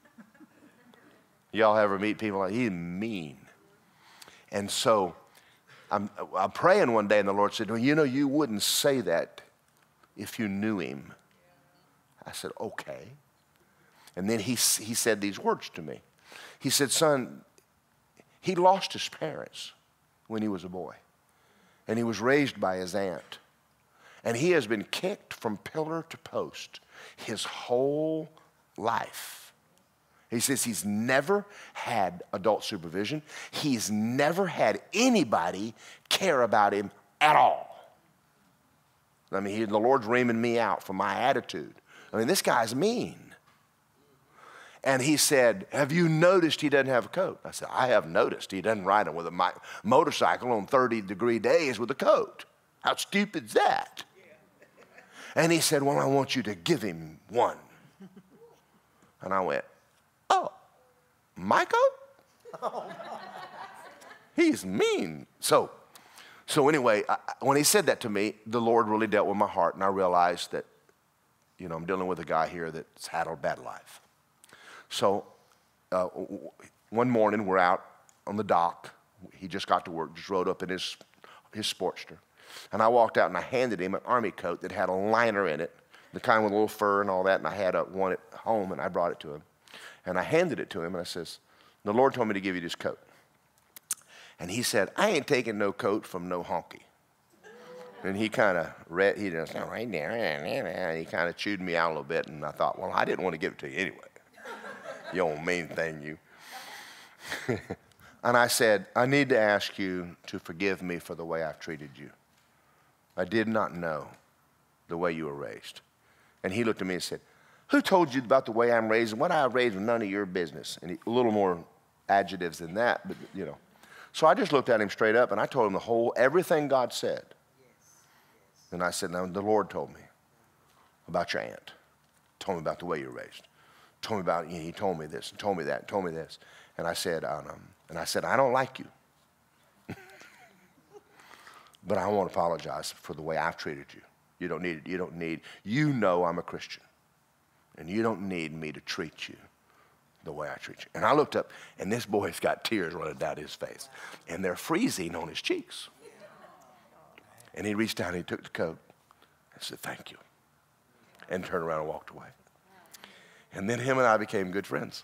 Y'all ever meet people like, he's mean. And so I'm praying one day, and the Lord said, well, you know, you wouldn't say that if you knew him. I said, okay. And then he said these words to me. He said, son, he lost his parents when he was a boy. And he was raised by his aunt. And he has been kicked from pillar to post his whole life. He says he's never had adult supervision. He's never had anybody care about him at all. I mean, the Lord's reaming me out for my attitude. I mean, this guy's mean. And he said, have you noticed he doesn't have a coat? I said, I have noticed he doesn't ride with a motorcycle on 30-degree days with a coat. How stupid is that? And he said, well, I want you to give him one. And I went, oh, my coat? He's mean. So anyway, when he said that to me, the Lord really dealt with my heart, and I realized that, you know, I'm dealing with a guy here that's had a bad life. So one morning, we're out on the dock. He just got to work, just rode up in his Sportster. And I walked out, and I handed him an army coat that had a liner in it, the kind with a little fur and all that, and I had one at home, and I brought it to him. And I handed it to him, and I says, the Lord told me to give you this coat. And he said, I ain't taking no coat from no honky. And he kind of read, he just, right there, and he kind of chewed me out a little bit, and I thought, well, I didn't want to give it to you anyway. You old mean thing, you. And I said, I need to ask you to forgive me for the way I've treated you. I did not know the way you were raised. And he looked at me and said, who told you about the way I'm raised? And what I raised was none of your business. And a little more adjectives than that, but you know. So I just looked at him straight up, and I told him everything God said. And I said, now the Lord told me about your aunt. Told me about the way you're raised. Told me about, he told me this, and told me that, and told me this. And I said, I don't like you. But I want to apologize for the way I've treated you. You know I'm a Christian. And you don't need me to treat you the way I treat you. And I looked up, and this boy's got tears running down his face. And they're freezing on his cheeks. And he reached down and he took the coat and said, thank you. And turned around and walked away. And then him and I became good friends.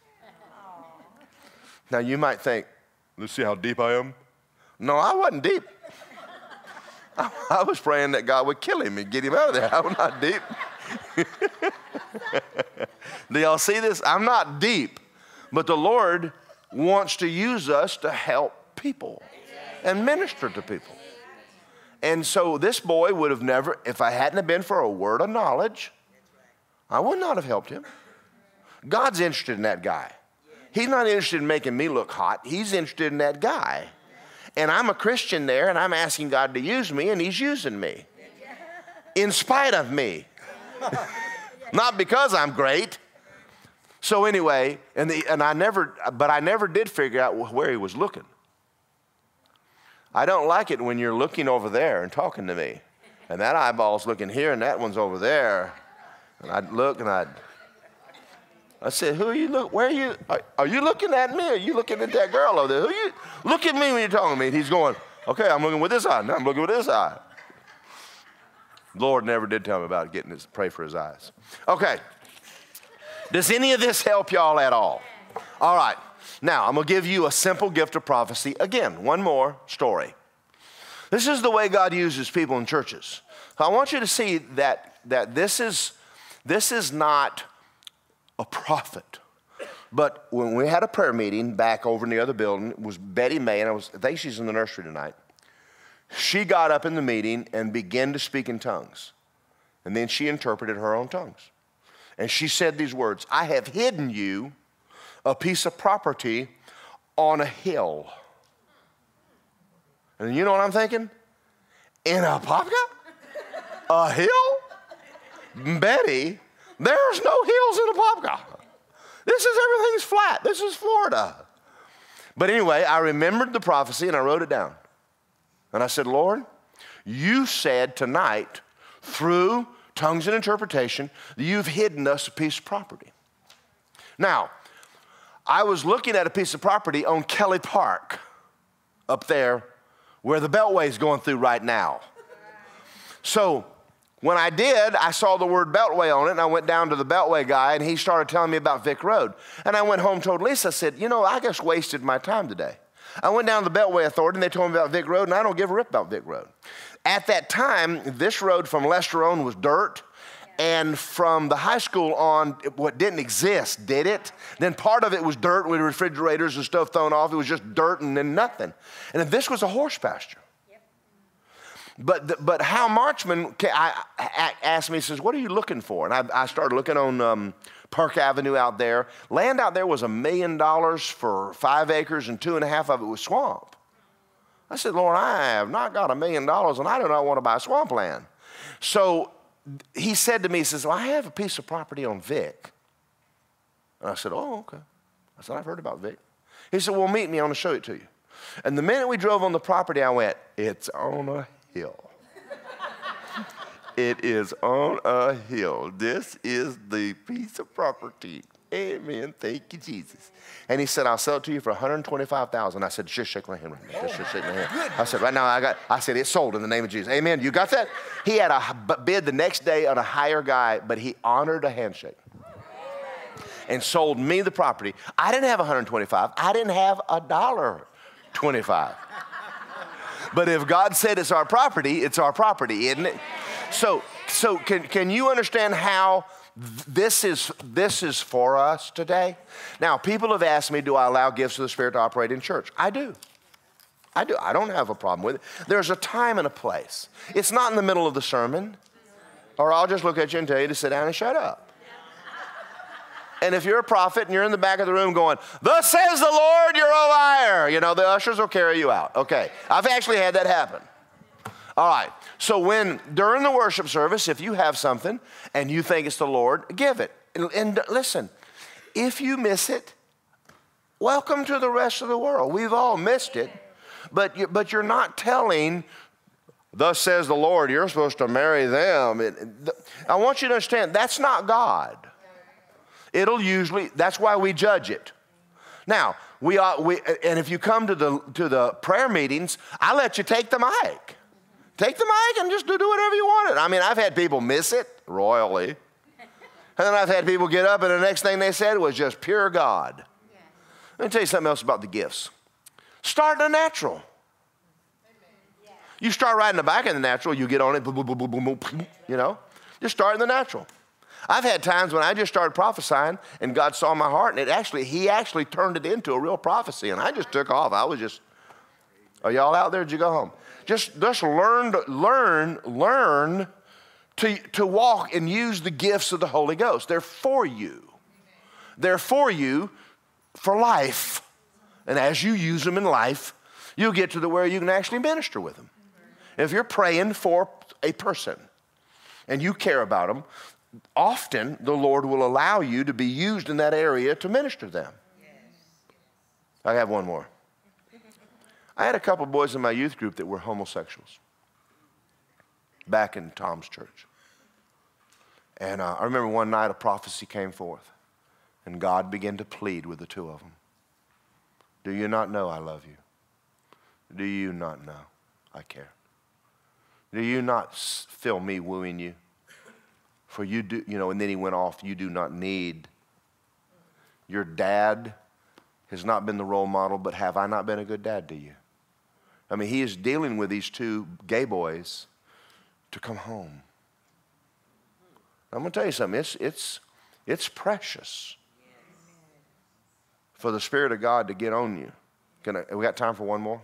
Now you might think, let's see how deep I am. No, I wasn't deep. I was praying that God would kill him and get him out of there. I'm not deep. Do y'all see this? I'm not deep. But the Lord wants to use us to help people and minister to people. And so this boy would have never, if I hadn't have been for a word of knowledge, I would not have helped him. God's interested in that guy. He's not interested in making me look hot. He's interested in that guy. And I'm a Christian there, and I'm asking God to use me, and he's using me. In spite of me. Not because I'm great. So anyway, I never did figure out where he was looking. I don't like it when you're looking over there and talking to me. And that eyeball's looking here, and that one's over there. And I'd look, and I said, who are you where are you? Are you looking at me, or are you looking at that girl over there? Look at me when you're talking to me. And he's going, okay, I'm looking with this eye. Now I'm looking with this eye. The Lord never did tell me about pray for his eyes. Okay. Does any of this help y'all at all? All right. Now, I'm going to give you a simple gift of prophecy. Again, one more story. This is the way God uses people in churches. I want you to see that this is not a prophet. But when we had a prayer meeting back over in the other building, it was Betty May, and I think she's in the nursery tonight. She got up in the meeting and began to speak in tongues. And then she interpreted her own tongues. And she said these words, I have hidden you a piece of property on a hill. And you know what I'm thinking? In Apopka? A hill? Betty, there's no hills in Apopka. Everything's flat. This is Florida. But anyway, I remembered the prophecy and I wrote it down. And I said, Lord, you said tonight, through tongues and interpretation, that you've hidden us a piece of property. Now, I was looking at a piece of property on Kelly Park up there where the Beltway is going through right now. So when I did, I saw the word Beltway on it, and I went down to the Beltway guy, and he started telling me about Vic Road. And I went home, told Lisa, I said, you know, I just wasted my time today. I went down to the Beltway Authority, and they told me about Vic Road, and I don't give a rip about Vic Road. At that time, this road from Lester on was dirt, and from the high school on, what didn't exist, did it? Then part of it was dirt with refrigerators and stuff thrown off. It was just dirt and then nothing. And this was a horse pasture. But Hal Marchman asked me, he says, what are you looking for? And I started looking on Park Avenue out there. Land out there was $1 million for 5 acres, and 2.5 of it was swamp. I said, Lord, I have not got $1 million, and I do not want to buy swampland. So he said to me, he says, well, I have a piece of property on Vic. And I said, oh, okay. I said, I've heard about Vic. He said, well, meet me. I want to show it to you. And the minute we drove on the property, I went, it's on a hill. It is on a hill. This is the piece of property. Amen. Thank you, Jesus. And he said, I'll sell it to you for $125,000. I said, just shake my hand right now. Just shake my hand. I said, right now, I said, it's sold in the name of Jesus. Amen. You got that? He had a bid the next day on a higher guy, but he honored a handshake and sold me the property. I didn't have $125. I didn't have $1.25. But if God said it's our property, isn't it? So can you understand how this is for us today? Now, people have asked me, do I allow gifts of the Spirit to operate in church? I do. I don't have a problem with it. There's a time and a place. It's not in the middle of the sermon, or I'll just look at you and tell you to sit down and shut up. And if you're a prophet and you're in the back of the room going, thus says the Lord, you're a liar, you know, the ushers will carry you out. Okay, I've actually had that happen. All right, so during the worship service, if you have something and you think it's the Lord, give it. And listen, if you miss it, welcome to the rest of the world. We've all missed it, but you're not telling, thus says the Lord, you're supposed to marry them. I want you to understand, that's not God. That's why we judge it. Now, and if you come to the prayer meetings, I let you take the mic. Take the mic and just do whatever you want. I mean, I've had people miss it royally. And then I've had people get up and the next thing they said was just pure God. Let me tell you something else about the gifts. Start in the natural. You start right in the back in the natural, you get on it, boom, boom, boom, boom, boom, boom, you know. Just start in the natural. I've had times when I just started prophesying and God saw my heart and he actually turned it into a real prophecy and I just took off. I was just, are y'all out there? Did you go home? Just learn to walk and use the gifts of the Holy Ghost. They're for you. They're for you for life. And as you use them in life, you'll get to where you can actually minister with them. If you're praying for a person and you care about them, often the Lord will allow you to be used in that area to minister to them. I have one more. I had a couple of boys in my youth group that were homosexuals back in Tom's church. And I remember one night a prophecy came forth and God began to plead with the two of them. Do you not know I love you? Do you not know I care? Do you not feel me wooing you? For you do, you know, and then he went off, you do not need. Your dad has not been the role model, but have I not been a good dad to you? I mean, he is dealing with these two gay boys to come home. I'm going to tell you something. It's precious for the Spirit of God to get on you. We got time for one more?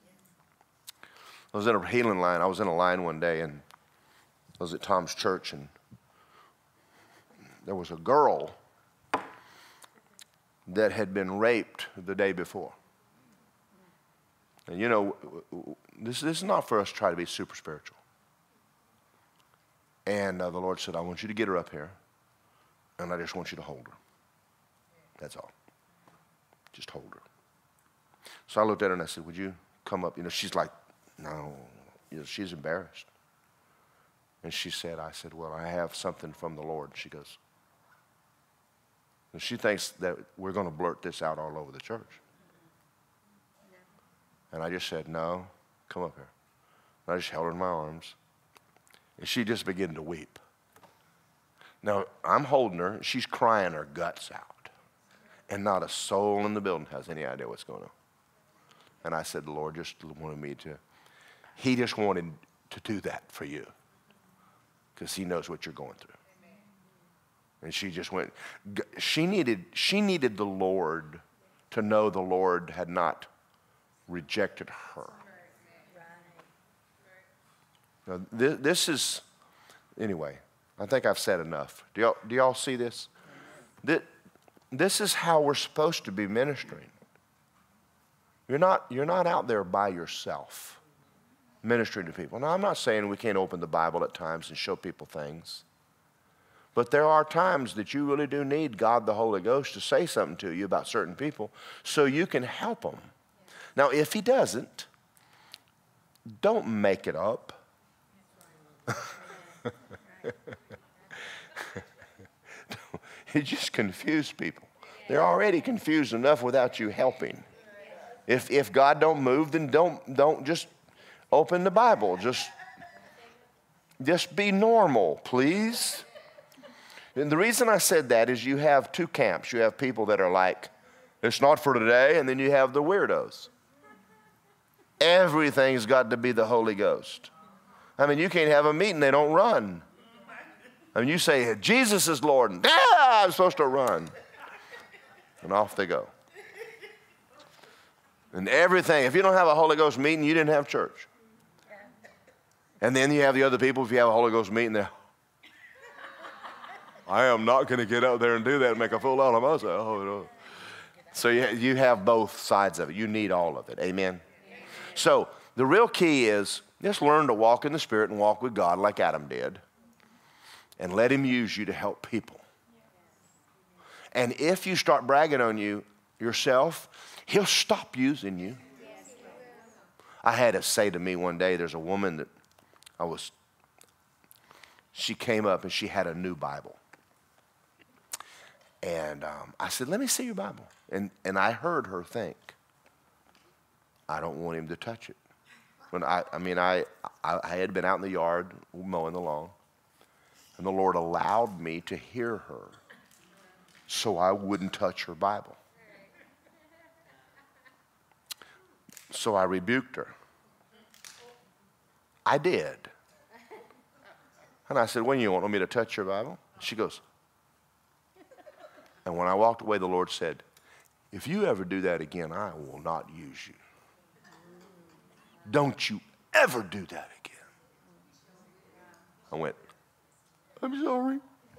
I was in a healing line. I was in a line one day, and I was at Tom's church, and there was a girl that had been raped the day before. And you know, this is not for us to try to be super spiritual. And the Lord said, I want you to get her up here, and I just want you to hold her. That's all. Just hold her. So I looked at her and I said, would you come up? You know, she's like, no. You know, she's embarrassed. And she said, I said, well, I have something from the Lord. She goes, and she thinks that we're going to blurt this out all over the church. And I just said, no, come up here. And I just held her in my arms. And she just began to weep. Now, I'm holding her. She's crying her guts out. And not a soul in the building has any idea what's going on. And I said, the Lord just wanted me to, he just wanted to do that for you. Because he knows what you're going through. And she just went, she needed the Lord to know the Lord had not rejected her. Now, this is, anyway, I think I've said enough. Do y'all see this? This is how we're supposed to be ministering. You're not out there by yourself ministering to people. Now, I'm not saying we can't open the Bible at times and show people things. But there are times that you really do need God the Holy Ghost to say something to you about certain people so you can help them. Now, if he doesn't, don't make it up. You just confuse people. They're already confused enough without you helping. If God don't move, then don't just open the Bible. Just be normal, please. And the reason I said that is you have two camps. You have people that are like, it's not for today, and then you have the weirdos. Everything's got to be the Holy Ghost. I mean, you can't have a meeting, they don't run. I mean, you say, Jesus is Lord, and I'm supposed to run. And off they go. And everything, if you don't have a Holy Ghost meeting, you didn't have church. And then you have the other people, if you have a Holy Ghost meeting, they're, I am not going to get out there and do that and make a fool out of myself. Oh, no. So you have both sides of it. You need all of it. Amen? So the real key is just learn to walk in the Spirit and walk with God like Adam did. And let him use you to help people. And if you start bragging on yourself, he'll stop using you. I had it say to me one day, there's a woman that she came up and she had a new Bible. And I said, let me see your Bible. And I heard her think, I don't want him to touch it. When I had been out in the yard mowing the lawn. And the Lord allowed me to hear her so I wouldn't touch her Bible. So I rebuked her. I did. And I said, when you want me to touch your Bible? She goes. And when I walked away, the Lord said, if you ever do that again, I will not use you. Don't you ever do that again. I went, I'm sorry.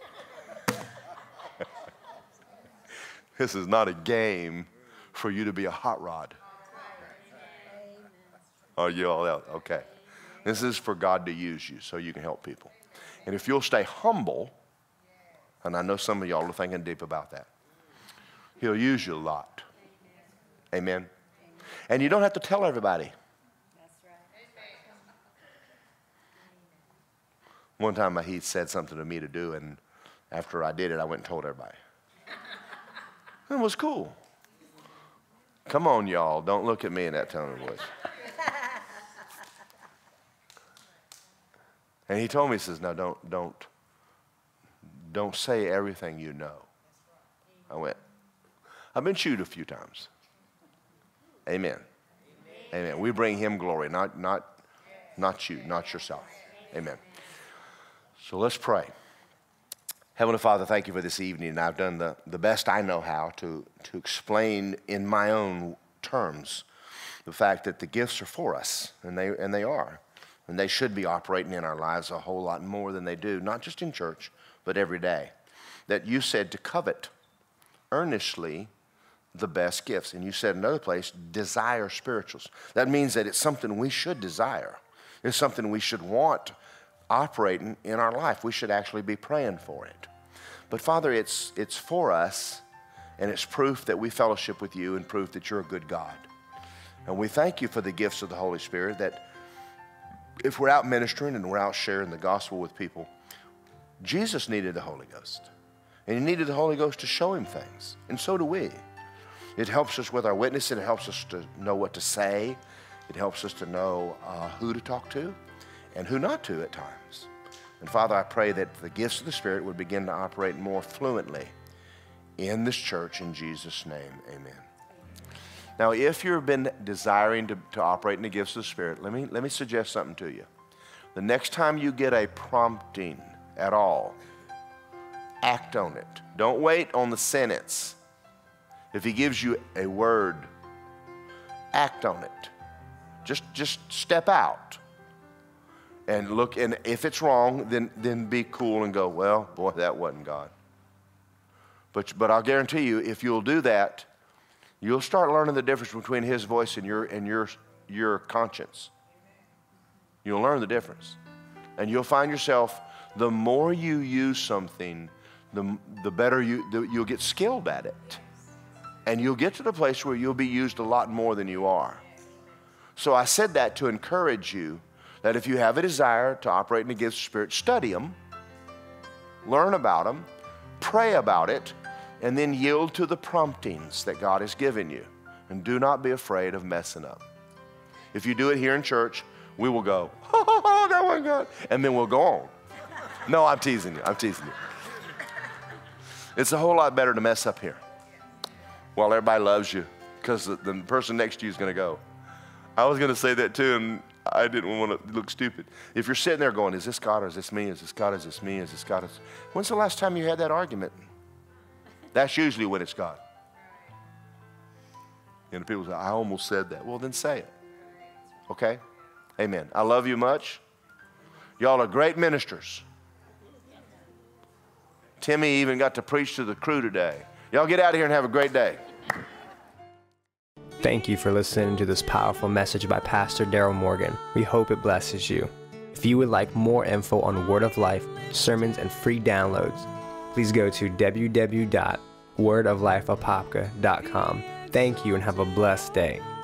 This is not a game for you to be a hot rod. Are you all out? Okay. This is for God to use you so you can help people. And if you'll stay humble, and I know some of y'all are thinking deep about that, he'll use you a lot. Amen. And you don't have to tell everybody. One time he said something to me to do, and after I did it, I went and told everybody. It was cool. Come on, y'all. Don't look at me in that tone of voice. And he told me, he says, no, don't say everything you know. I went, I've been chewed a few times. Amen. Amen. We bring him glory, not you, not yourself. Amen. So let's pray. Heavenly Father, thank you for this evening. And I've done the best I know how to explain in my own terms the fact that the gifts are for us, and they are. And they should be operating in our lives a whole lot more than they do, not just in church, but every day. That you said to covet earnestly the best gifts. And you said another place, desire spirituals. That means that it's something we should desire. It's something we should want operating in our life. We should actually be praying for it. But Father, it's for us, and it's proof that we fellowship with you and proof that you're a good God. And we thank you for the gifts of the Holy Spirit, that if we're out ministering and we're out sharing the gospel with people, Jesus needed the Holy Ghost. And he needed the Holy Ghost to show him things. And so do we. It helps us with our witness. It helps us to know what to say. It helps us to know who to talk to and who not to at times. And Father, I pray that the gifts of the Spirit would begin to operate more fluently in this church. In Jesus' name, amen. Now, if you've been desiring to operate in the gifts of the Spirit, let me suggest something to you. The next time you get a prompting at all, act on it. Don't wait on the sentence. If he gives you a word, act on it. Just step out and look, and if it's wrong, then be cool and go, well, boy, that wasn't God. But I'll guarantee you, if you'll do that, you'll start learning the difference between his voice and your conscience. You'll learn the difference. And you'll find yourself, the more you use something, the better you'll get skilled at it. And you'll get to the place where you'll be used a lot more than you are. So I said that to encourage you that if you have a desire to operate in the gifts of the Spirit, study them, learn about them, pray about it, and then yield to the promptings that God has given you. And do not be afraid of messing up. If you do it here in church, we will go, oh, that wasn't God, and then we'll go on. No, I'm teasing you. I'm teasing you. It's a whole lot better to mess up here. Well, everybody loves you because the person next to you is going to go. I was going to say that too, and I didn't want to look stupid. If you're sitting there going, is this God or is this me? Is this God? Is this me? Is this God? When's the last time you had that argument? That's usually when it's God. And people say, I almost said that. Well, then say it. Okay? Amen. I love you much. Y'all are great ministers. Timmy even got to preach to the crew today. Y'all get out of here and have a great day. Thank you for listening to this powerful message by Pastor Daryl Morgan. We hope it blesses you. If you would like more info on Word of Life, sermons, and free downloads, please go to www.wordoflifeapopka.com. Thank you and have a blessed day.